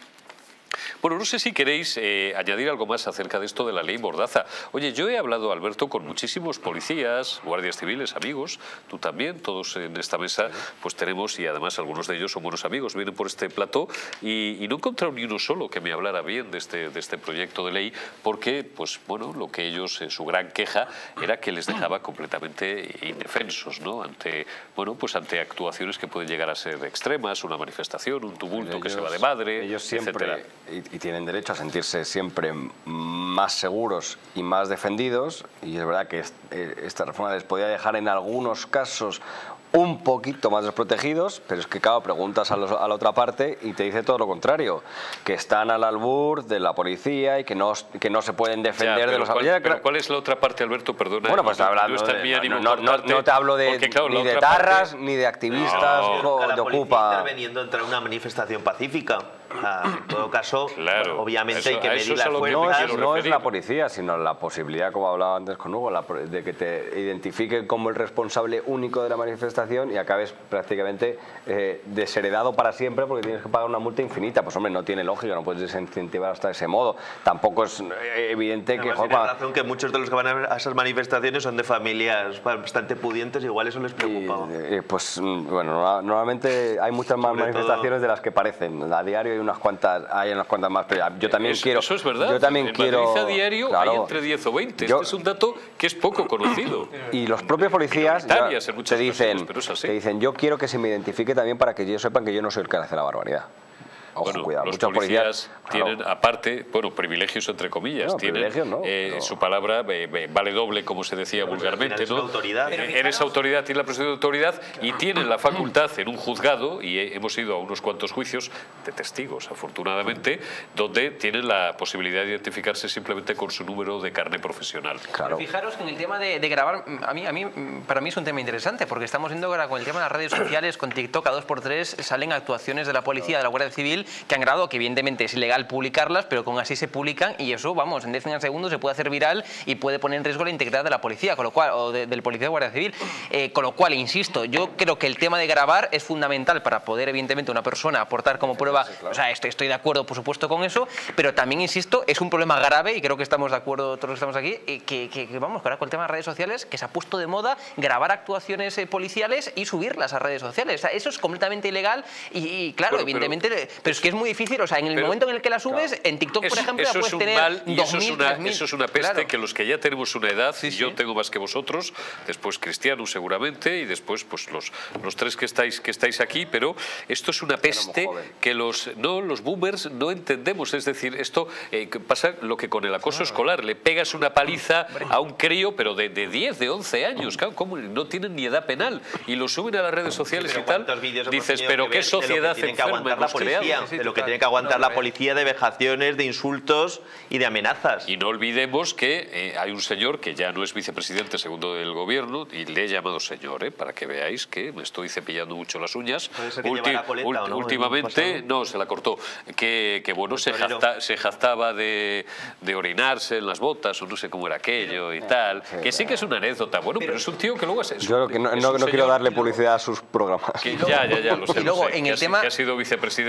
Bueno, no sé si queréis eh, añadir algo más acerca de esto de la ley Mordaza. Oye, yo he hablado, Alberto, con muchísimos policías, guardias civiles, amigos, tú también, todos en esta mesa pues tenemos, y además algunos de ellos son buenos amigos, vienen por este plató y, y no he encontrado ni uno solo que me hablara bien de este, de este proyecto de ley, porque, pues bueno, lo que ellos, eh, su gran queja era que les dejaba completamente indefensos, ¿no? Ante, bueno, pues ante actuaciones que pueden llegar a ser extremas, una manifestación, un tumulto ellos, que se va de madre, ellos siempre, etcétera. Y, y tienen derecho a sentirse siempre más seguros y más defendidos, y es verdad que esta reforma les podía dejar en algunos casos un poquito más desprotegidos, pero es que claro, preguntas a, los, a la otra parte y te dice todo lo contrario, que están al albur de la policía y que no, que no se pueden defender ya, de los... ¿cuál, ya, pero ¿cuál es la otra parte, Alberto? Perdona. Bueno, pues hablando de, de, no, no, no, no te hablo de, porque, claro, ni de tarras, parte, ni de activistas, no, o de Ocupa. Interviniendo entre una manifestación pacífica. Ah, en todo caso, claro, obviamente eso, hay que medir las fuerzas. No, es, no es la policía, sino la posibilidad, como hablaba antes con Hugo, la, de que te identifiquen como el responsable único de la manifestación y acabes prácticamente eh, desheredado para siempre porque tienes que pagar una multa infinita. Pues hombre, no tiene lógica, no puedes desincentivar hasta ese modo. Tampoco es eh, evidente Además, que... Tiene joder, razón que muchos de los que van a esas manifestaciones son de familias bastante pudientes, igual eso les preocupa. Y, eh, pues bueno, normalmente hay muchas más Sobre manifestaciones todo... de las que parecen. A diario hay unas cuantas, hay unas cuantas más, pero yo también eso, quiero... Eso es verdad. Yo también en quiero... Madrid a diario claro, hay entre diez o veinte. Yo, este es un dato que es poco conocido. Y los propios policías ya, te, dicen, te dicen, yo quiero que se me identifique también para que ellos sepan que yo no soy el que hace la barbaridad. Ojo, bueno, cuidado. los Muchos policías, policías tienen, claro. aparte, bueno, privilegios entre comillas, no, tienen no, eh, no. su palabra eh, vale doble, como se decía pero vulgarmente, ¿no? Autoridad. Eh, eres autoridad, tienes la presunción de autoridad y tienen la facultad en un juzgado, y eh, hemos ido a unos cuantos juicios de testigos, afortunadamente, donde tienen la posibilidad de identificarse simplemente con su número de carnet profesional. Claro. Fijaros que en el tema de, de grabar, a mí, a mí, para mí es un tema interesante, porque estamos viendo ahora con el tema de las redes sociales, con TikTok a dos por tres, salen actuaciones de la policía, de la Guardia Civil, que han grabado que evidentemente es ilegal publicarlas, pero con así se publican y eso, vamos, en décimas de segundo se puede hacer viral y puede poner en riesgo la integridad de la policía, con lo cual, o de, del policía de Guardia Civil. Eh, con lo cual, insisto, yo creo que el tema de grabar es fundamental para poder, evidentemente, una persona aportar como prueba, sí, claro. O sea, estoy, estoy de acuerdo, por supuesto, con eso, pero también, insisto, es un problema grave y creo que estamos de acuerdo todos los que estamos aquí, y que, que, que vamos, que ahora con el tema de redes sociales, que se ha puesto de moda grabar actuaciones eh, policiales y subirlas a redes sociales. O sea, eso es completamente ilegal y, y claro, bueno, evidentemente, pero, pero es que es muy difícil, o sea, en el pero, momento en el que la subes, claro. En TikTok, por ejemplo, eso ya puedes tener mal, y dos eso, mil, es una, tres mil. Eso es una peste, claro. Que los que ya tenemos una edad, sí, y yo sí. Tengo más que vosotros, después Cristiano seguramente, y después pues los, los tres que estáis, que estáis aquí, pero esto es una peste que los, no, los boomers no entendemos. Es decir, esto eh, pasa lo que con el acoso claro. escolar, le pegas una paliza a un crío, pero de, de diez, de once años, claro, ¿cómo? No tienen ni edad penal, y lo suben a las redes sociales sí, y tal, dices, pero qué sociedad enferma hemos creado. De lo que tiene que aguantar la policía de vejaciones, de insultos y de amenazas. Y no olvidemos que eh, hay un señor que ya no es vicepresidente segundo del gobierno, y le he llamado señor, eh, para que veáis que me estoy cepillando mucho las uñas. Ulti coleta, ult ¿no? Últimamente, no, se la cortó, que, que bueno, se, jacta, se jactaba de, de orinarse en las botas, o no sé cómo era aquello y tal, que sí que es una anécdota, bueno, pero, pero es un tío que luego es... es yo que no, no, no quiero darle publicidad a sus programas. Que, ya, ya, ya, lo sé, y luego, lo sé, en que, el ha, tema... que ha sido vicepresidente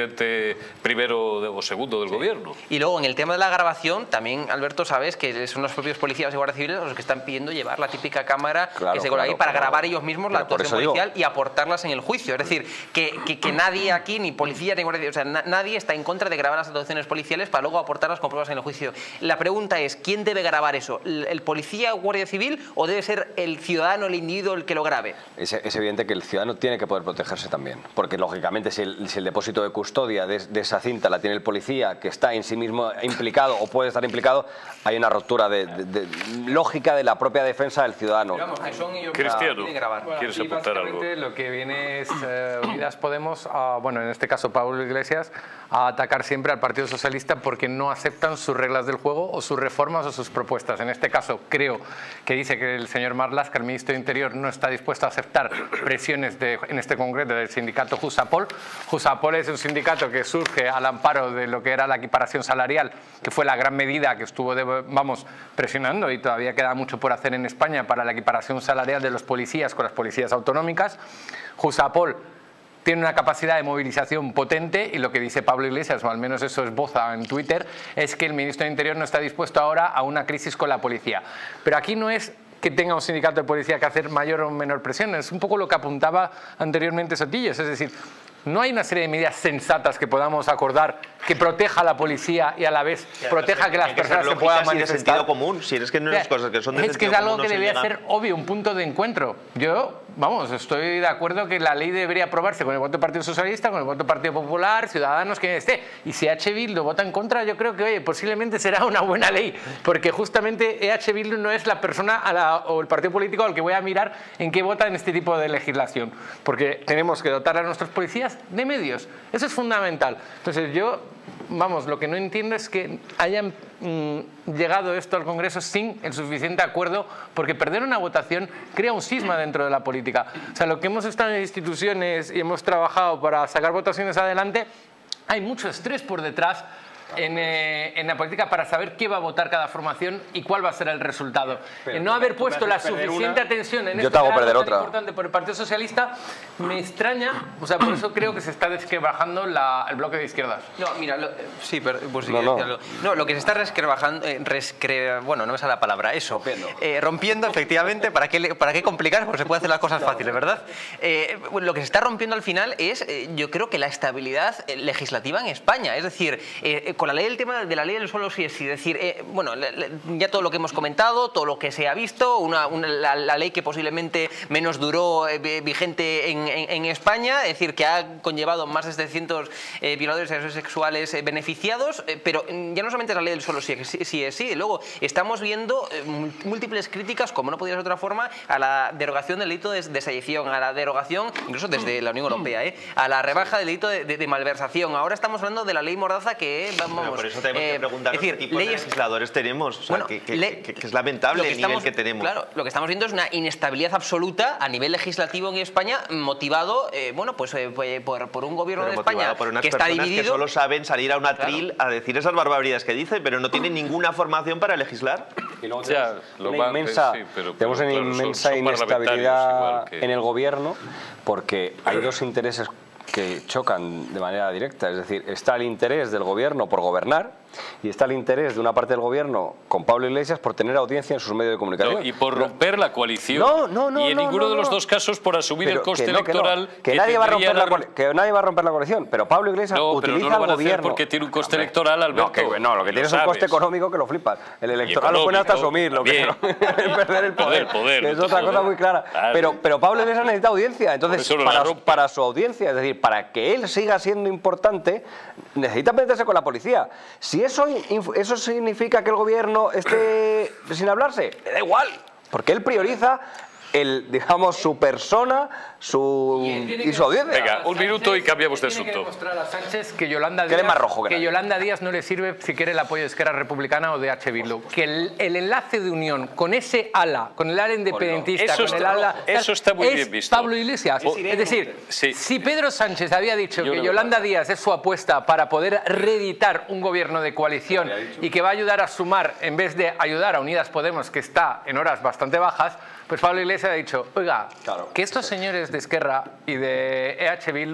jefe primero o segundo del sí. gobierno. Y luego en el tema de la grabación, también, Alberto, sabes que son los propios policías y guardias civiles los que están pidiendo llevar la típica cámara claro, que se coloca claro, ahí para claro. grabar ellos mismos Pero la actuación digo... policial y aportarlas en el juicio. Es decir, que, que, que nadie aquí, ni policía ni guardia, o sea, na, nadie está en contra de grabar las actuaciones policiales para luego aportarlas con pruebas en el juicio. La pregunta es, ¿quién debe grabar eso? ¿El, el policía o guardia civil o debe ser el ciudadano, el individuo el que lo grabe? Es, es evidente que el ciudadano tiene que poder protegerse también, porque lógicamente si el, si el depósito de custodia de, de esa cinta la tiene el policía, que está en sí mismo implicado o puede estar implicado, hay una ruptura de, de, de, lógica de la propia defensa del ciudadano. Digamos que son ellos Cristiano, que grabar. Bueno, ¿quieres y apuntar algo? básicamente lo que viene es eh, Unidas Podemos, a, bueno, en este caso Pablo Iglesias, a atacar siempre al Partido Socialista porque no aceptan sus reglas del juego o sus reformas o sus propuestas. En este caso creo que dice que el señor Marlaska, el ministro de Interior, no está dispuesto a aceptar presiones de, en este concreto del sindicato Jusapol. Jusapol es un sindicato que surge al amparo de lo que era la equiparación salarial, que fue la gran medida que estuvo, de, vamos, presionando, y todavía queda mucho por hacer en España para la equiparación salarial de los policías con las policías autonómicas. Jusapol tiene una capacidad de movilización potente y lo que dice Pablo Iglesias, o al menos eso esboza en Twitter, es que el ministro de Interior no está dispuesto ahora a una crisis con la policía. Pero aquí no es que tenga un sindicato de policía que hacer mayor o menor presión, es un poco lo que apuntaba anteriormente Sotillos, es decir, no hay una serie de medidas sensatas que podamos acordar que proteja a la policía y a la vez proteja que las personas se puedan manifestar. De sentido común, si es que no es cosas que son de es que es algo que debería ser obvio, un punto de encuentro. Yo, vamos, estoy de acuerdo que la ley debería aprobarse con el voto del Partido Socialista, con el voto del Partido Popular, Ciudadanos, quien esté. Y si H. Bildu vota en contra, yo creo que, oye, posiblemente será una buena ley, porque justamente H. Bildu no es la persona a la, o el partido político al que voy a mirar en qué vota en este tipo de legislación, porque tenemos que dotar a nuestros policías de medios. Eso es fundamental. Entonces yo, vamos, lo que no entiendo es que hayan mmm, llegado esto al Congreso sin el suficiente acuerdo, porque perder una votación crea un cisma dentro de la política. O sea, lo que hemos estado en instituciones y hemos trabajado para sacar votaciones adelante, hay mucho estrés por detrás En, eh, en la política para saber qué va a votar cada formación y cuál va a ser el resultado. Pero, en no haber puesto la suficiente una, atención en este caso tan otra. importante por el Partido Socialista, me extraña, o sea, por eso creo que se está desquebrajando la, el bloque de izquierdas. No, mira, lo, sí, pero pues, no, no. no, lo que se está resquebrajando, eh, rescre, bueno, no me sale la palabra, eso, rompiendo, eh, rompiendo efectivamente, ¿para qué, para qué complicar? Porque se puede hacer las cosas fáciles, ¿verdad? Eh, lo que se está rompiendo al final es, eh, yo creo que la estabilidad legislativa en España, es decir, eh, con la ley, el tema de la ley del suelo sí es sí, es decir, eh, bueno, le, le, ya todo lo que hemos comentado, todo lo que se ha visto, una, una, la, la ley que posiblemente menos duró eh, vigente en, en, en España, es decir, que ha conllevado más de setecientos eh, violadores y agresores sexuales eh, beneficiados, eh, pero ya no solamente la ley del suelo sí, sí, sí es sí, luego estamos viendo eh, múltiples críticas, como no podía ser de otra forma, a la derogación del delito de, de sedición, a la derogación, incluso desde la Unión Europea, eh, a la rebaja del delito de, de, de malversación. Ahora estamos hablando de la ley Mordaza que, vamos... Pero por eso tenemos eh, que preguntarnos decir, qué tipo leyes, de legisladores tenemos. O sea, bueno, que, que, le, que, que es lamentable el estamos, nivel que tenemos. Claro, lo que estamos viendo es una inestabilidad absoluta a nivel legislativo en España, motivado, eh, bueno, pues eh, por, por un gobierno pero de España por unas que está dividido. Que solo saben salir a un atril claro. a decir esas barbaridades que dicen, pero no tienen ninguna formación para legislar. Y luego ya, lo una inmensa, sí, pero, pero, tenemos una claro, inmensa son, son inestabilidad que... en el gobierno, porque hay dos intereses que chocan de manera directa, es decir, está el interés del gobierno por gobernar y está el interés de una parte del gobierno con Pablo Iglesias por tener audiencia en sus medios de comunicación. No, y por romper la coalición. No, no, no. Y en no, ninguno no, de los no. dos casos por asumir pero el coste que no, electoral. Que, no. que, que, nadie va a romper la, que nadie va a romper la coalición, pero Pablo Iglesias no, utiliza pero no lo van al a hacer gobierno. porque tiene un coste electoral, Alberto. No, que, no lo que tiene es un coste económico que lo flipas. El electoral lo pueden hasta asumir, lo que no, perder el poder. El poder que es otra poder. cosa muy clara. Claro. Pero, pero Pablo Iglesias necesita audiencia, entonces para, para su audiencia, es decir, para que él siga siendo importante, necesita meterse con la policía. Si eso, eso significa que el gobierno esté sin hablarse, le da igual, porque él prioriza el, digamos, su persona su, y, y su audiencia. Venga, un minuto y cambiamos de asunto. Tiene que demostrar a Sánchez que Yolanda Díaz, más rojo que que nadie. Yolanda Díaz no le sirve si quiere el apoyo de Esquerra Republicana o de H. Bildu. Que el, el enlace de unión con ese ala, con el ala independentista, eso con está, el ala... Eso está muy es bien visto. Pablo Iglesias. Es, es decir, sí. si Pedro Sánchez había dicho Yo que no Yolanda Díaz es su apuesta para poder reeditar un gobierno de coalición y que va a ayudar a sumar en vez de ayudar a Unidas Podemos, que está en horas bastante bajas, pues Pablo Iglesias ha dicho, oiga, claro, que estos señores de Esquerra y de E H Bildu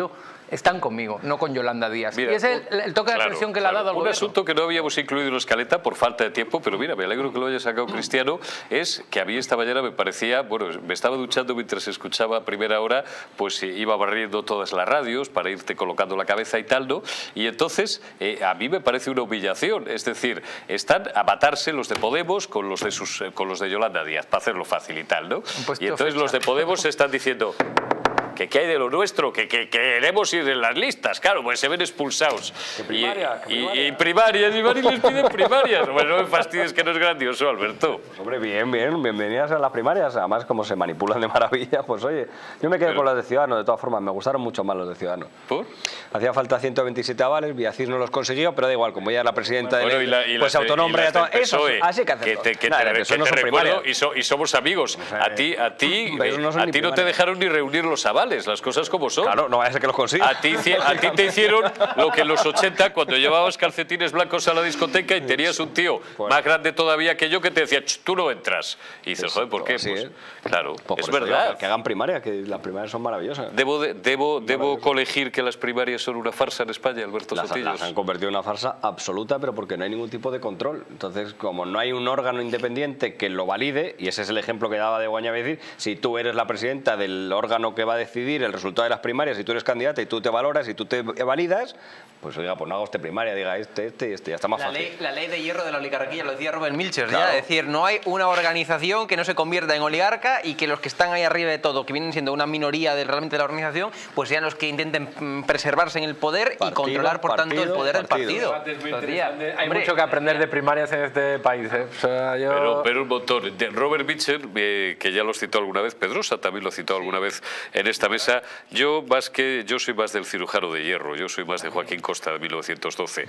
están conmigo, no con Yolanda Díaz. Mira, y es el, el toque claro, de atención que claro, le ha dado al un gobierno. asunto que no habíamos incluido en la escaleta por falta de tiempo, pero mira, me alegro que lo haya sacado Cristiano, es que a mí esta mañana me parecía, bueno, me estaba duchando mientras escuchaba a primera hora, pues iba barriendo todas las radios para irte colocando la cabeza y tal, ¿no? Y entonces, eh, a mí me parece una humillación, es decir, están a matarse los de Podemos con los de, sus, con los de Yolanda Díaz, para hacerlo fácil y tal, ¿no? Pues y entonces los de Podemos están diciendo... que qué hay de lo nuestro, que, que, que queremos ir en las listas, claro, pues se ven expulsados. ¿Qué primaria? Y, ¿Qué y, primaria? y primarias, y Mari les piden primarias. Bueno, no me fastidies que no es grandioso, Alberto. Pues hombre, bien, bien, bienvenidas a las primarias. Además, como se manipulan de maravilla, pues oye, yo me quedo Pero... con las de Ciudadanos, de todas formas, me gustaron mucho más los de Ciudadanos. ¿Por? Hacía falta ciento veintisiete avales, Villacís no los consiguió, pero da igual, como ella es la presidenta Bueno, de y la, y pues las de- autonombre y y las todo del P S O E, eso, así que hacerlo. que te, que Nada, te, el P S O E que no te son recuerdo, primarias. y, so- y somos amigos. A ti, a ti, Pero no son a ni ti no te primarias. dejaron ni reunir los avales, las cosas como son. Claro, no vaya a ser que los consiga. A ti, a ti te hicieron lo que en los ochenta, cuando llevabas calcetines blancos a la discoteca y tenías un tío Pues- más grande todavía que yo que te decía, "Ch, tú no entras". Y dices, joder, ¿por qué? Así Pues, es. claro, Pues es por eso verdad. digo, que hagan primarias, que las primarias son maravillosas. Debo, de- debo, debo colegir que las primarias son una farsa en España, Alberto Las, Sotillos. las han convertido en una farsa absoluta, pero porque no hay ningún tipo de control. Entonces, como no hay un órgano independiente que lo valide, y ese es el ejemplo que daba de Guaña decir, si tú eres la presidenta del órgano que va a decidir el resultado de las primarias, y tú eres candidata y tú te valoras y tú te validas, pues oiga, pues no haga usted primaria, diga este, este y este, ya está más La fácil. ley, la ley de hierro de la oligarquía, lo decía Robert Milchers, Claro. ya, es decir, no hay una organización que no se convierta en oligarca y que los que están ahí arriba de todo, que vienen siendo una minoría de, realmente de la organización, pues sean los que intenten mm, preservarse en el poder Partido, y controlar, por tanto, el partido, poder partido. del partido. Los días. Hay Hombre, mucho que aprender de primarias en este país. ¿eh? O sea, yo... Pero, pero un montón. De Robert Mitchell, eh, que ya lo citó alguna vez, Pedrosa también lo citó alguna vez en esta mesa. Yo más que yo soy más del cirujano de hierro, yo soy más de Joaquín Costa de mil novecientos doce,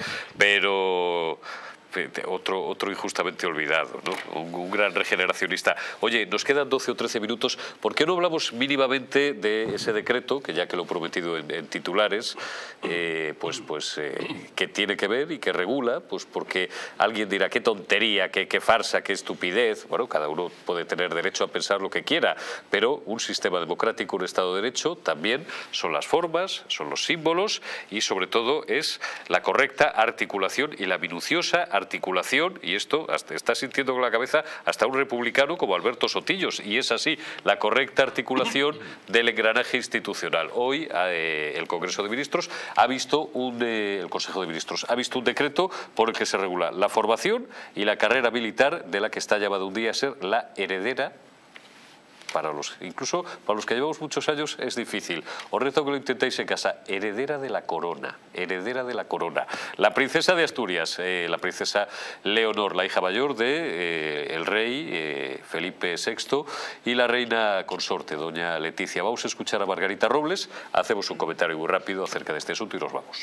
pero otro, otro injustamente olvidado, ¿no? Un, un gran regeneracionista. Oye, nos quedan doce o trece minutos. ¿Por qué no hablamos mínimamente de ese decreto, que ya que lo he prometido en, en titulares, eh, pues, pues eh, que tiene que ver y que regula? Pues porque alguien dirá, qué tontería, qué, qué farsa, qué estupidez. Bueno, cada uno puede tener derecho a pensar lo que quiera, pero un sistema democrático, un Estado de Derecho, también son las formas, son los símbolos y sobre todo es la correcta articulación y la minuciosa articulación, y esto hasta está sintiendo con la cabeza hasta un republicano como Alberto Sotillos, y es así, la correcta articulación del engranaje institucional. Hoy eh, el Congreso de Ministros ha visto un, eh, el Consejo de Ministros ha visto un decreto por el que se regula la formación y la carrera militar de la que está llamada un día a ser la heredera. Para los, incluso para los que llevamos muchos años es difícil. Os reto que lo intentéis en casa. Heredera de la corona. Heredera de la corona. La princesa de Asturias, eh, la princesa Leonor, la hija mayor de eh, el rey eh, Felipe sexto y la reina consorte, doña Leticia. Vamos a escuchar a Margarita Robles. Hacemos un comentario muy rápido acerca de este asunto y nos vamos.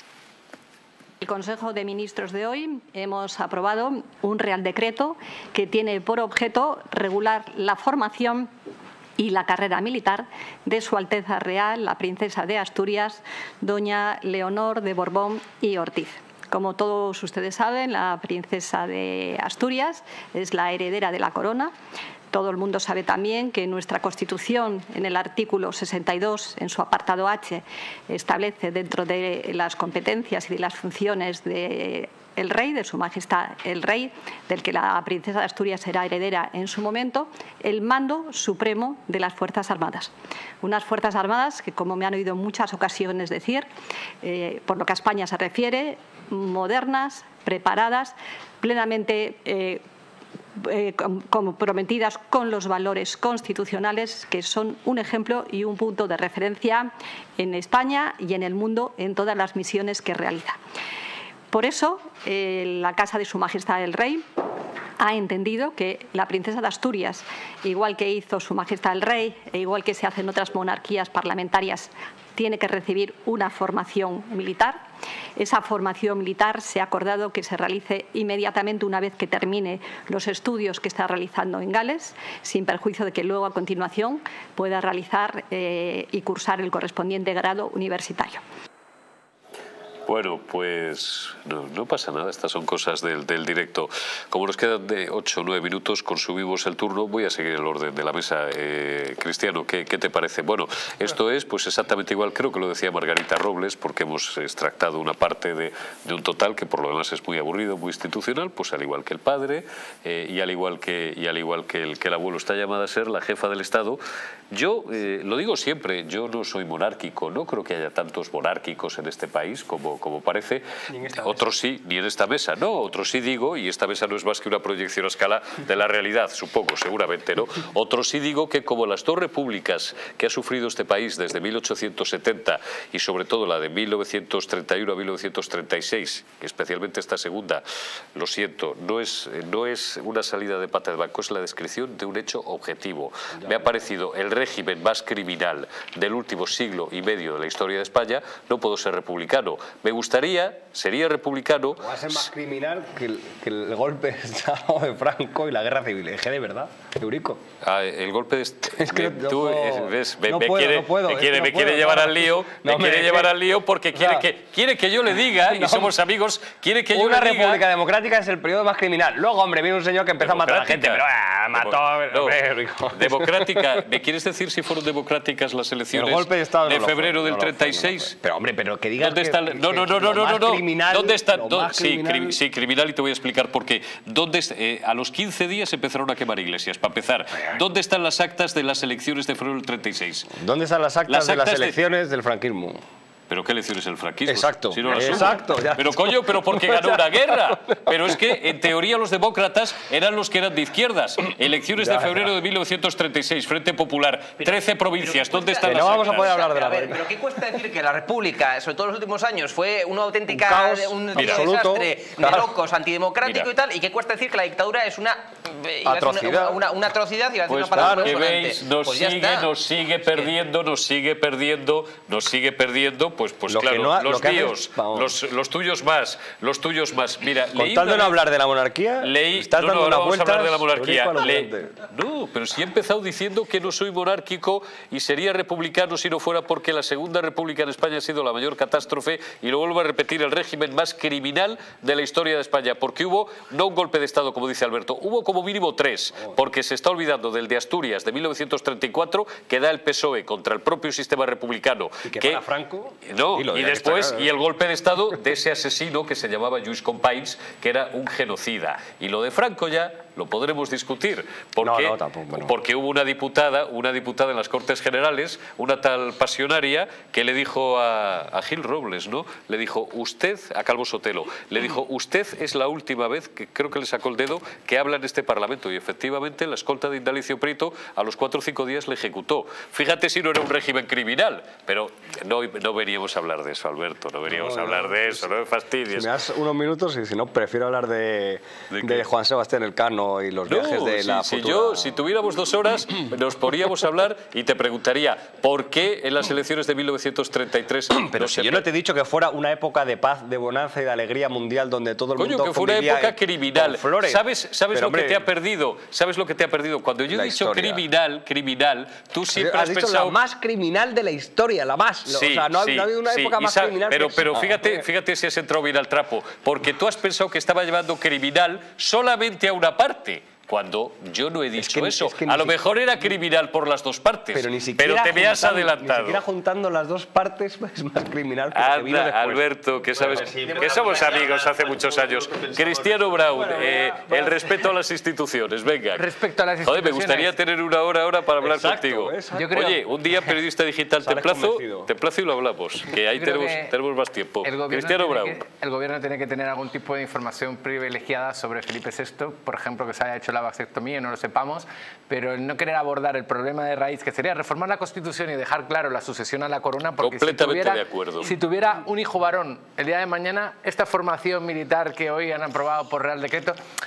El Consejo de Ministros de hoy hemos aprobado un Real Decreto que tiene por objeto regular la formación y la carrera militar de Su Alteza Real, la princesa de Asturias, doña Leonor de Borbón y Ortiz. Como todos ustedes saben, la princesa de Asturias es la heredera de la corona. Todo el mundo sabe también que nuestra Constitución, en el artículo sesenta y dos, en su apartado H, establece dentro de las competencias y de las funciones de el rey, de su majestad el rey, del que la princesa de Asturias será heredera en su momento, el mando supremo de las Fuerzas Armadas. Unas Fuerzas Armadas que, como me han oído en muchas ocasiones decir, eh, por lo que a España se refiere, modernas, preparadas, plenamente eh, Eh, comprometidas con los valores constitucionales que son un ejemplo y un punto de referencia en España y en el mundo en todas las misiones que realiza. Por eso, eh, la Casa de Su Majestad el Rey ha entendido que la princesa de Asturias, igual que hizo Su Majestad el Rey, e igual que se hace en otras monarquías parlamentarias, tiene que recibir una formación militar. Esa formación militar se ha acordado que se realice inmediatamente una vez que termine los estudios que está realizando en Gales, sin perjuicio de que luego a continuación pueda realizar eh, y cursar el correspondiente grado universitario. Bueno, pues no, no pasa nada, estas son cosas del, del directo. Como nos quedan de ocho o nueve minutos, consumimos el turno, voy a seguir el orden de la mesa. Eh, Cristiano, ¿qué, ¿qué te parece? Bueno, esto es pues exactamente igual, creo que lo decía Margarita Robles, porque hemos extractado una parte de, de un total que por lo demás es muy aburrido, muy institucional, pues al igual que el padre eh, y al igual que, y al igual que el, que el abuelo está llamada a ser la jefa del Estado. Yo eh, lo digo siempre, yo no soy monárquico, no creo que haya tantos monárquicos en este país como, como parece. Otros sí, ni en esta mesa, no, otros sí digo, y esta mesa no es más que una proyección a escala de la realidad, supongo, seguramente, ¿no? Otros sí digo que como las dos repúblicas que ha sufrido este país desde mil ochocientos setenta y sobre todo la de mil novecientos treinta y uno a mil novecientos treinta y seis, especialmente esta segunda, lo siento, no es, no es una salida de pata de banco, es la descripción de un hecho objetivo. Me ha parecido el régimen más criminal del último siglo y medio de la historia de España. No puedo ser republicano. Me gustaría, sería republicano... Va a ser más criminal que el, que el golpe de Estado de Franco y la guerra civil. ¿Es de verdad, Eurico? Ah, el golpe de... Es que me, no tú, puedo, ves, me, no me puedo, quiere, no puedo, me quiere, es que me no quiere puedo, llevar no. al lío, No, me quiere me, llevar me, al lío porque quiere, o sea, que, quiere que yo le diga, y no, somos amigos, quiere que yo una le diga... república democrática es el periodo más criminal. Luego, hombre, viene un señor que empezó a matar a la gente, pero ah, mató... No, hombre, Eurico. democrática, ¿me quieres decir si fueron democráticas las elecciones el golpe de, Estado de no febrero fue, del no treinta y fue, seis? No pero hombre, pero que digas ¿Dónde que, está el, no, no, no, no, no, no, no. Criminal, ¿Dónde está? Do, sí, criminal... cri, sí, criminal, y te voy a explicar por qué. ¿Dónde, eh, a los quince días empezaron a quemar iglesias, para empezar. ¿Dónde están las actas de las elecciones de febrero del treinta y seis? ¿Dónde están las actas, las de actas las elecciones de... del franquismo? ¿Pero qué elecciones el franquismo? Exacto, si no exacto. Ya. Pero coño, pero porque ganó una guerra. Pero es que en teoría los demócratas eran los que eran de izquierdas. Elecciones ya, de febrero ya. de mil novecientos treinta y seis, Frente Popular, pero, trece provincias. ¿Dónde están las no vamos actas? a poder hablar de la... A ver, pero ¿qué cuesta decir que la República, sobre todo en los últimos años, fue una auténtica un, caos, un absoluto, desastre claro. de locos, antidemocrático Mira. y tal? ¿Y qué cuesta decir que la dictadura es una atrocidad? Una, una, una atrocidad y va a pues una palabra que veis, nos pues sigue, nos sigue perdiendo, nos sigue perdiendo, nos sigue perdiendo, pues, pues lo claro, no ha, los míos, haces, los, los tuyos más, los tuyos más. Mira, con tal de no hablar de la monarquía, leí, estás no, dando no, una no vamos vuelta. a hablar de la monarquía. Le, no, pero si he empezado diciendo que no soy monárquico y sería republicano si no fuera porque la Segunda República en España ha sido la mayor catástrofe, y lo vuelvo a repetir, el régimen más criminal de la historia de España, porque hubo, no un golpe de Estado como dice Alberto, hubo como mínimo tres, porque se está olvidando del de Asturias de mil novecientos treinta y cuatro, que da el P S O E contra el propio sistema republicano. ¿Y que, que para Franco? No, y, y después, y el golpe de Estado de ese asesino que se llamaba Lluís Companys, que era un genocida. Y lo de Franco ya lo podremos discutir, porque, no, no, tampoco, no. porque hubo una diputada, una diputada en las Cortes Generales, una tal pasionaria, que le dijo a, a Gil Robles, ¿no? Le dijo, usted, a Calvo Sotelo, le dijo, usted es la última vez, que creo que le sacó el dedo, que habla en este Parlamento. Y efectivamente la escolta de Indalecio Prieto a los cuatro o cinco días le ejecutó. Fíjate si no era un régimen criminal, pero no, no veníamos a hablar de eso, Alberto, no veníamos no, a hablar de eso, no me fastidies. Si me das unos minutos y si no, prefiero hablar de, ¿De, de Juan Sebastián Elcano y los no, viajes de si, la si futura... yo, si tuviéramos dos horas, nos podríamos hablar y te preguntaría ¿por qué en las elecciones de mil novecientos treinta y tres? Pero no si yo no te he dicho que fuera una época de paz, de bonanza y de alegría mundial donde todo el Coño, mundo que fue una época criminal. Flores. ¿Sabes, sabes Pero, lo hombre, que te ha perdido? ¿Sabes lo que te ha perdido? Cuando yo he dicho historia. criminal, criminal, tú siempre has, has dicho pensado... la más criminal de la historia, la más. Sí, o sea, no, sí, ha, no ha habido una sí, época más sabe, criminal. Pero, que pero ah, fíjate, fíjate si has entrado bien al trapo, porque tú has pensado que estaba llevando criminal solamente a una parte. Cuando yo no he dicho es que, eso. Es que a lo mejor era criminal por las dos partes. Pero ni siquiera pero te me has adelantado. Ni siquiera juntando las dos partes es más criminal que Anda, que vino después. Alberto, que sabes bueno, sí, que somos amigos hace muchos años. Cristiano Brown, bueno, eh, el respeto a las instituciones. Venga. Respecto a las instituciones. Joder, me gustaría tener una hora ahora para hablar exacto, contigo. Yo creo, Oye, un día periodista digital te emplazo, te emplazo y lo hablamos, que ahí tenemos, que tenemos más tiempo. Cristiano Brown. Que, el gobierno tiene que tener algún tipo de información privilegiada sobre Felipe sexto, por ejemplo, que se haya hecho la vasectomía y no lo sepamos. Pero el no querer abordar el problema de raíz, que sería reformar la Constitución y dejar claro la sucesión a la corona, porque completamente si tuviera, de acuerdo. Si tuviera un hijo varón el día de mañana, esta formación militar que hoy han aprobado por Real Decreto,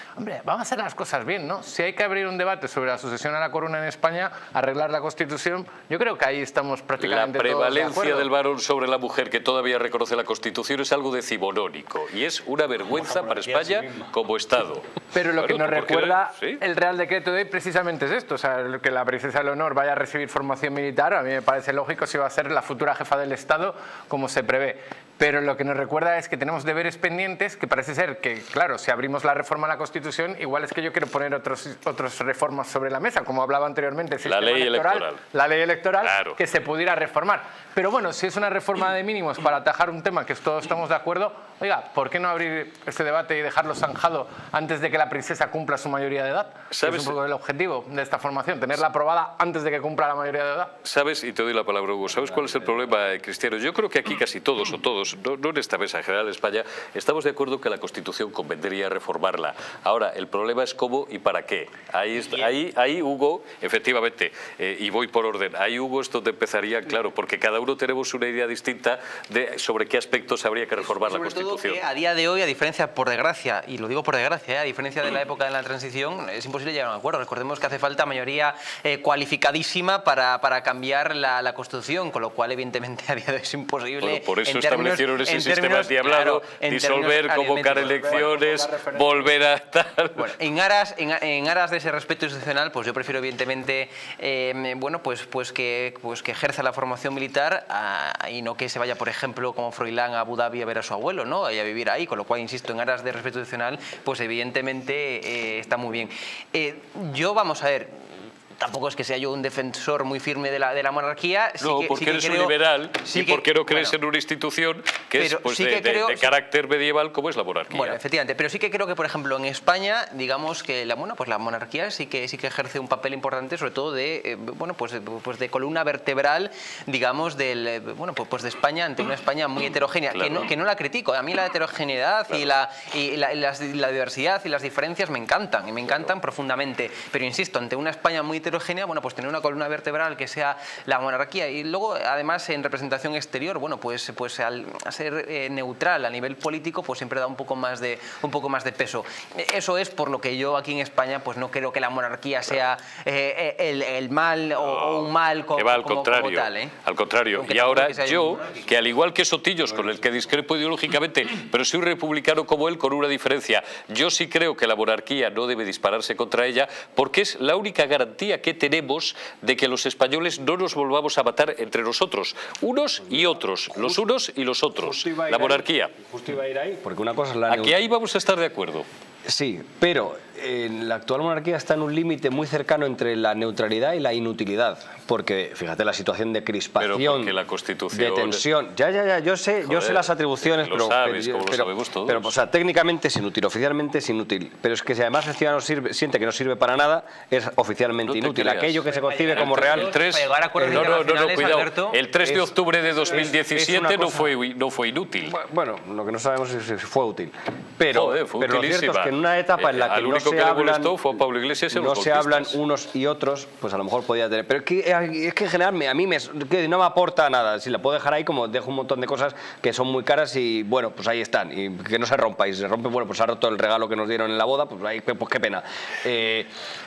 hombre, vamos a hacer las cosas bien, ¿no? Si hay que abrir un debate sobre la sucesión a la corona en España, arreglar la Constitución, yo creo que ahí estamos prácticamente La prevalencia todos de acuerdo. del varón sobre la mujer que todavía reconoce la Constitución es algo decimonónico y es una vergüenza para España como Estado. Pero lo que Claro, nos ¿por qué? recuerda ¿Sí? el Real Decreto de hoy precisamente es esto, o sea, que la princesa Leonor vaya a recibir formación militar, a mí me parece lógico si va a ser la futura jefa del Estado, como se prevé. Pero lo que nos recuerda es que tenemos deberes pendientes, que parece ser que, claro, si abrimos la reforma a la Constitución, igual es que yo quiero poner otros, otras reformas sobre la mesa, como hablaba anteriormente, el La sistema ley electoral, electoral. la ley electoral, Claro. que se pudiera reformar. Pero bueno, si es una reforma de mínimos para atajar un tema que todos estamos de acuerdo, oiga, ¿por qué no abrir ese debate y dejarlo zanjado antes de que la princesa cumpla su mayoría de edad? ¿Sabes? Es un poco el objetivo de esta formación, tenerla aprobada antes de que cumpla la mayoría de edad. ¿Sabes? Y te doy la palabra, Hugo. ¿Sabes cuál es el problema, eh, Cristiano? Yo creo que aquí casi todos, o todos, no, no en esta mesa, en general en España, estamos de acuerdo que la Constitución convendría reformarla. Ahora, el problema es cómo y para qué. Ahí, está, ahí, ahí Hugo, efectivamente, eh, y voy por orden, ahí, Hugo, es donde empezaría, claro, porque cada uno tenemos una idea distinta de sobre qué aspectos habría que reformar Sobre la Constitución. todo que a día de hoy, a diferencia, por desgracia, y lo digo por desgracia, ¿eh? a diferencia de la época de la transición, es imposible llegar a un acuerdo. Recordemos que hace falta mayoría eh, cualificadísima para, para cambiar la, la Constitución, con lo cual, evidentemente, a día de hoy es imposible. Bueno, por eso en términos- establecieron ese en sistema términos, diablado, claro, en disolver, términos convocar alimenticios. elecciones, volver a tal. Bueno, en aras, en, en aras de ese respeto institucional, pues yo prefiero evidentemente, eh, bueno, pues, pues, que, pues que ejerza la formación militar a, y no que se vaya, por ejemplo, como Froilán a Abu Dhabi a ver a su abuelo, ¿no? Y a vivir ahí, con lo cual, insisto, en aras de respeto institucional, pues evidentemente eh, está muy bien. Eh, yo, vamos a ver... Tampoco es que sea yo un defensor muy firme de la, de la monarquía. Sí No, que, porque sí que eres creo, un liberal sí y que- porque no crees bueno, en una institución que es pero pues, sí de, que de- creo- de carácter medieval como es la monarquía. Bueno, efectivamente, pero sí que creo que, por ejemplo, en España, digamos que la, bueno, pues la monarquía sí que, sí que ejerce un papel importante, sobre todo de, eh, bueno, pues, de- pues de columna vertebral, digamos, del, eh, bueno, pues, pues de España ante una España muy heterogénea, Claro. que, no, que no la critico. A mí la heterogeneidad y, la, y, la, y las- y la diversidad y las diferencias me encantan, y me encantan profundamente. Pero insisto, ante una España muy heterogénea, bueno, pues tener una columna vertebral que sea la monarquía y luego, además, en representación exterior, bueno, pues, pues al ser eh, neutral a nivel político, pues siempre da un poco más de un poco más de peso. Eso es por lo que yo aquí en España, pues no creo que la monarquía sea eh, el, el mal o, o un mal co- Que va al como, contrario, como tal, ¿eh? al contrario. Aunque Y tampoco ahora que sea yo, un- que al igual que Sotillos, con el que discrepo ideológicamente, pero soy un republicano como él, con una diferencia. Yo sí creo que la monarquía no debe dispararse contra ella, porque es la única garantía que tenemos de que los españoles no nos volvamos a matar entre nosotros, unos y otros, los unos y los otros. Justo iba a ir La ahí. monarquía. Justo iba a ir ahí, porque una cosa es la Aquí ahí vamos a estar de acuerdo. Sí, pero en la actual monarquía está en un límite muy cercano entre la neutralidad y la inutilidad, porque fíjate la situación de crispación, Pero porque la Constitución- de tensión. Ya, ya, ya, yo sé, yo Joder, sé las atribuciones, lo pero, sabes, pero, como lo pero- sabemos todos. pero, o sea, técnicamente es inútil, oficialmente es inútil, pero es que si además el ciudadano sirve- siente que no sirve para nada, es oficialmente No te inútil. creas. Aquello que se concibe como El real. tres- Para llegar a acuerdos no, no, no, no, internacionales, cuidado. Alberto, El tres de es- octubre de dos mil diecisiete es una no, cosa- fue, no fue inútil. Bueno, lo que no sabemos es si fue útil. Pero, Joder, fue pero lo cierto es utilísima. que en una etapa en la Eh, que al no único se que le hablan, molestó fue a Pablo Iglesias y a no los se hablan golpistas. unos y otros, pues a lo mejor podía tener. Pero es que, es que en general me- a mí me, que no me aporta nada. Si la puedo dejar ahí, como dejo un montón de cosas que son muy caras y bueno, pues ahí están. Y que no se rompa. Y si se rompe, bueno, pues se ha roto el regalo que nos dieron en la boda, pues ahí, pues qué pena. Eh,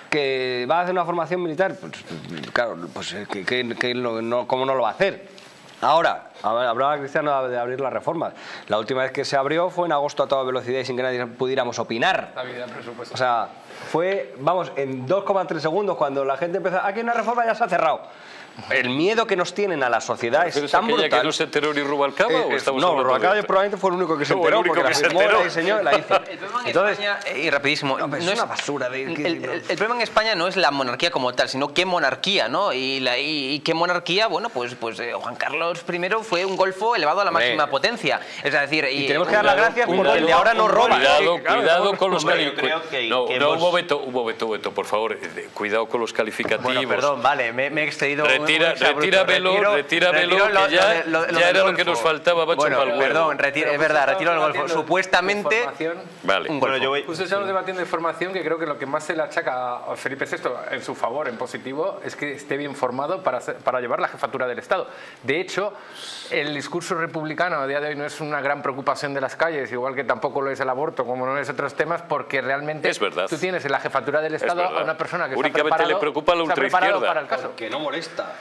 que va a hacer una formación militar, pues claro, pues que, que- que lo- no, ¿cómo no lo va a hacer? Ahora, hablaba Cristiano de abrir las reformas. La última vez que se abrió fue en agosto a toda velocidad y sin que nadie pudiéramos opinar. La vida presupuestaria. O sea, fue, vamos, en dos coma tres segundos cuando la gente empezó, aquí hay una reforma, ya se ha cerrado. El miedo que nos tienen a la sociedad es ¿Pero es tan aquella brutal. que no se enteró ni Rubalcaba Eh, o eh, estamos no, hablando Rubalcaba de otra? probablemente fue el único que se No, el enteró, único porque que la se firmó, enteró. la diseñó, la hizo. El problema en Entonces, España, y rapidísimo, no, es no una basura de... el, el- el problema en España no es la monarquía como tal, sino qué monarquía, ¿no? Y, la, y, y qué monarquía, bueno, pues, pues eh, Juan Carlos primero fue un golfo elevado a la Hombre. máxima potencia. Es decir, Y tenemos que dar Cuidado, las gracias porque cuidado, el de ahora no roba. Cuidado, Claro, cuidado claro. con los Hombre, yo calificativos. creo que- No, que no, un hemos- momento, un momento, un momento, por favor. eh, Cuidado con los calificativos. Bueno, perdón, vale, me, me he excedido. Retórica, retira, retíramelo, retíramelo, que ya, lo, lo, ya era lo que nos faltaba, macho, bueno, para el huevo. Perdón, retira, es verdad, retiro el golfo. Supuestamente... Vale. Un bueno, yo voy... Pues estamos debatiendo información que creo que lo que más se le achaca a Felipe sexto en su favor, en positivo, es que esté bien formado para, ser, para llevar la jefatura del Estado. De hecho, el discurso republicano a día de hoy no es una gran preocupación de las calles, igual que tampoco lo es el aborto, como no es otros temas, porque realmente es verdad. tú tienes en la jefatura del Estado a una persona que únicamente está le preocupa la ultraizquierda para el caso. Que no molesta.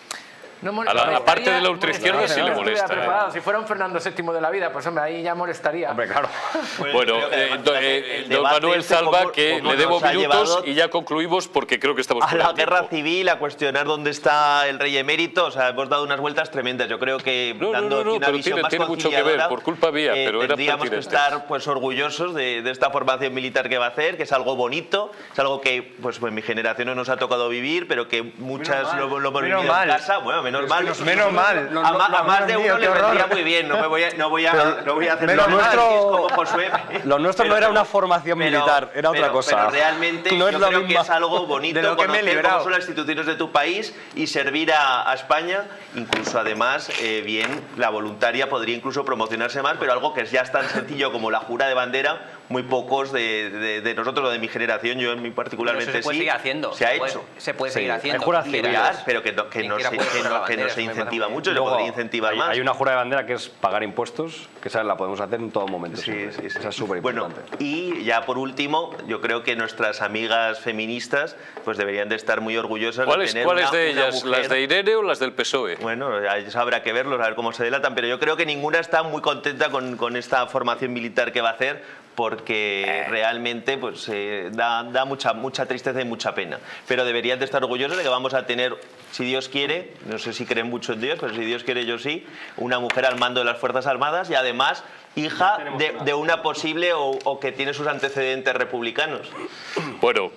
No a la, aparte de la ultraizquierda sí le molesta. ¿eh? Si fuera un Fernando séptimo de la vida, pues hombre, ahí ya molestaría. Hombre, claro. Bueno, bueno eh, eh, don Manuel Zalba, como, que como le debo minutos y ya concluimos porque creo que estamos a la guerra civil, a cuestionar dónde está el rey emérito. O sea, hemos dado unas vueltas tremendas. Yo creo que no, dando no, no, no, una pero visión tiene, más tiene mucho que ver, por culpa mía, eh, pero tendríamos era que estar pues orgullosos de, de esta formación militar que va a hacer, que es algo bonito, es algo que pues, pues mi generación no nos ha tocado vivir, pero que muchas lo, lo hemos vivido en casa. Bueno, menos mal. Menos mal. No, a, no, a más de uno le vendría muy bien. No me voy a, no voy a, pero, no voy a hacer lo nuestro, como Josué. Lo nuestro pero, no era una formación pero, militar, era otra pero, cosa. Pero realmente no yo es creo misma. que es algo bonito de lo que conocer me he cómo son las instituciones de tu país y servir a, a España. Incluso además, eh, bien, la voluntaria podría incluso promocionarse más, pero algo que ya es tan sencillo como la jura de bandera, muy pocos de, de, de nosotros, o de mi generación, yo en mi particularmente se puede sí, seguir haciendo. se ha se puede, hecho. Se puede sí. seguir haciendo. Hay juras civiles, pero que no, que no, se, que no, que no se incentiva mucho, yo podría incentivar hay, más. Hay una jura de bandera que es pagar impuestos, que esa la podemos hacer en todo momento. Sí, sí, sí. Esa es súper importante. Bueno, y ya por último, yo creo que nuestras amigas feministas pues deberían de estar muy orgullosas de tener ¿Cuáles una, de ellas? una mujer... ¿Las de Irene o las del P S O E? Bueno, eso habrá que verlo, a ver cómo se delatan, pero yo creo que ninguna está muy contenta con, con esta formación militar que va a hacer, porque eh. realmente pues, eh, da, da mucha, mucha tristeza y mucha pena. Pero deberían de estar orgullosos de que vamos a tener, si Dios quiere, no sé si creen mucho en Dios, pero si Dios quiere yo sí, una mujer al mando de las Fuerzas Armadas y además hija de, de una posible o, o que tiene sus antecedentes republicanos. Bueno,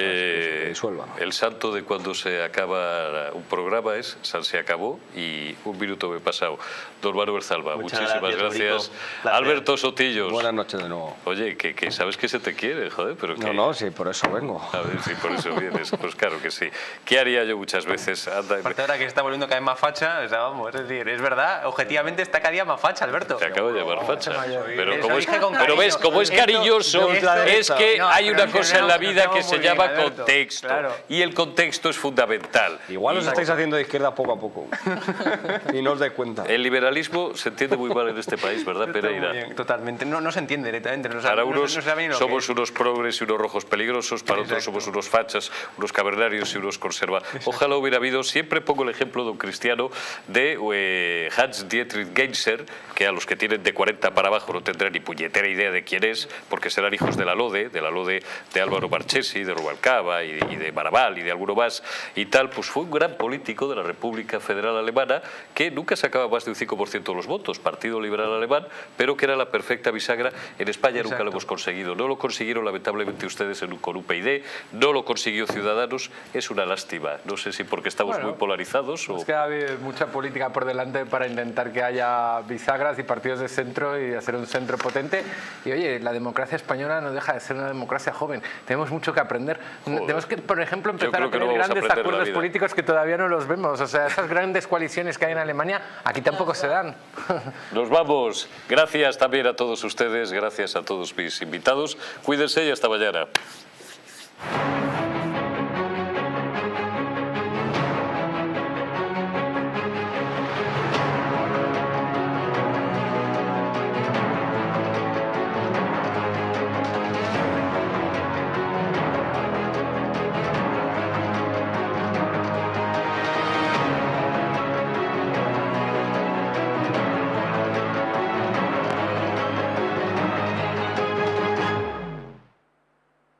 eh, el santo de cuando se acaba un programa es San se acabó y un minuto me he pasado. Don Manuel Zalba, muchas muchísimas gracias. gracias. Alberto Sotillos. Buenas noches de nuevo. Oye, que, que sabes que se te quiere, joder, pero que... No, no, sí, por eso vengo. A ver, sí, por eso vienes. Pues claro que sí. ¿Qué haría yo muchas veces? Anda, aparte ahora que se está volviendo cada vez más facha, o sea, vamos, es decir, es verdad, objetivamente está cada día más facha, Alberto. Te acabo de llamar facha. Pero, Eso como es, pero ves, como es cariñoso, esto, es que no, hay una cosa en la vida no, que se bien, llama Alberto, contexto. Claro. Y el contexto es fundamental. Igual os y, estáis haciendo de izquierda poco a poco. Y no os dais cuenta. El liberalismo se entiende muy mal en este país, ¿verdad, Pereira? Bien, totalmente. No, no se entiende directamente. No para sabe, unos no, no somos unos progres y unos rojos peligrosos, para Exacto. otros somos unos fachas, unos cavernarios y unos conservadores. Ojalá hubiera habido, siempre pongo el ejemplo, don Cristiano, de eh, Hans Dietrich Genscher, que a los que tienen de cuarenta para abajo no tendrán ni puñetera idea de quién es, porque serán hijos de la LODE, de la LODE de Álvaro Marchesi, de Rubalcaba y, y de Marabal y de alguno más y tal. Pues fue un gran político de la República Federal Alemana que nunca sacaba más de un cinco por ciento de los votos, Partido Liberal Alemán, pero que era la perfecta bisagra. En España Exacto. nunca lo hemos conseguido. No lo consiguieron lamentablemente ustedes en, con U P y, no lo consiguió Ciudadanos. Es una lástima. No sé si porque estamos bueno, muy polarizados o... Es que hay mucha política por delante para intentar que haya bisagras y partidos de centro y hacer un centro potente. Y oye, la democracia española no deja de ser una democracia joven. Tenemos mucho que aprender. Joder. Tenemos que, por ejemplo, empezar a tener no grandes a acuerdos políticos que todavía no los vemos. O sea, esas grandes coaliciones que hay en Alemania, aquí tampoco se dan. Nos vamos. Gracias también a todos ustedes, gracias a todos mis invitados. Cuídense y hasta mañana.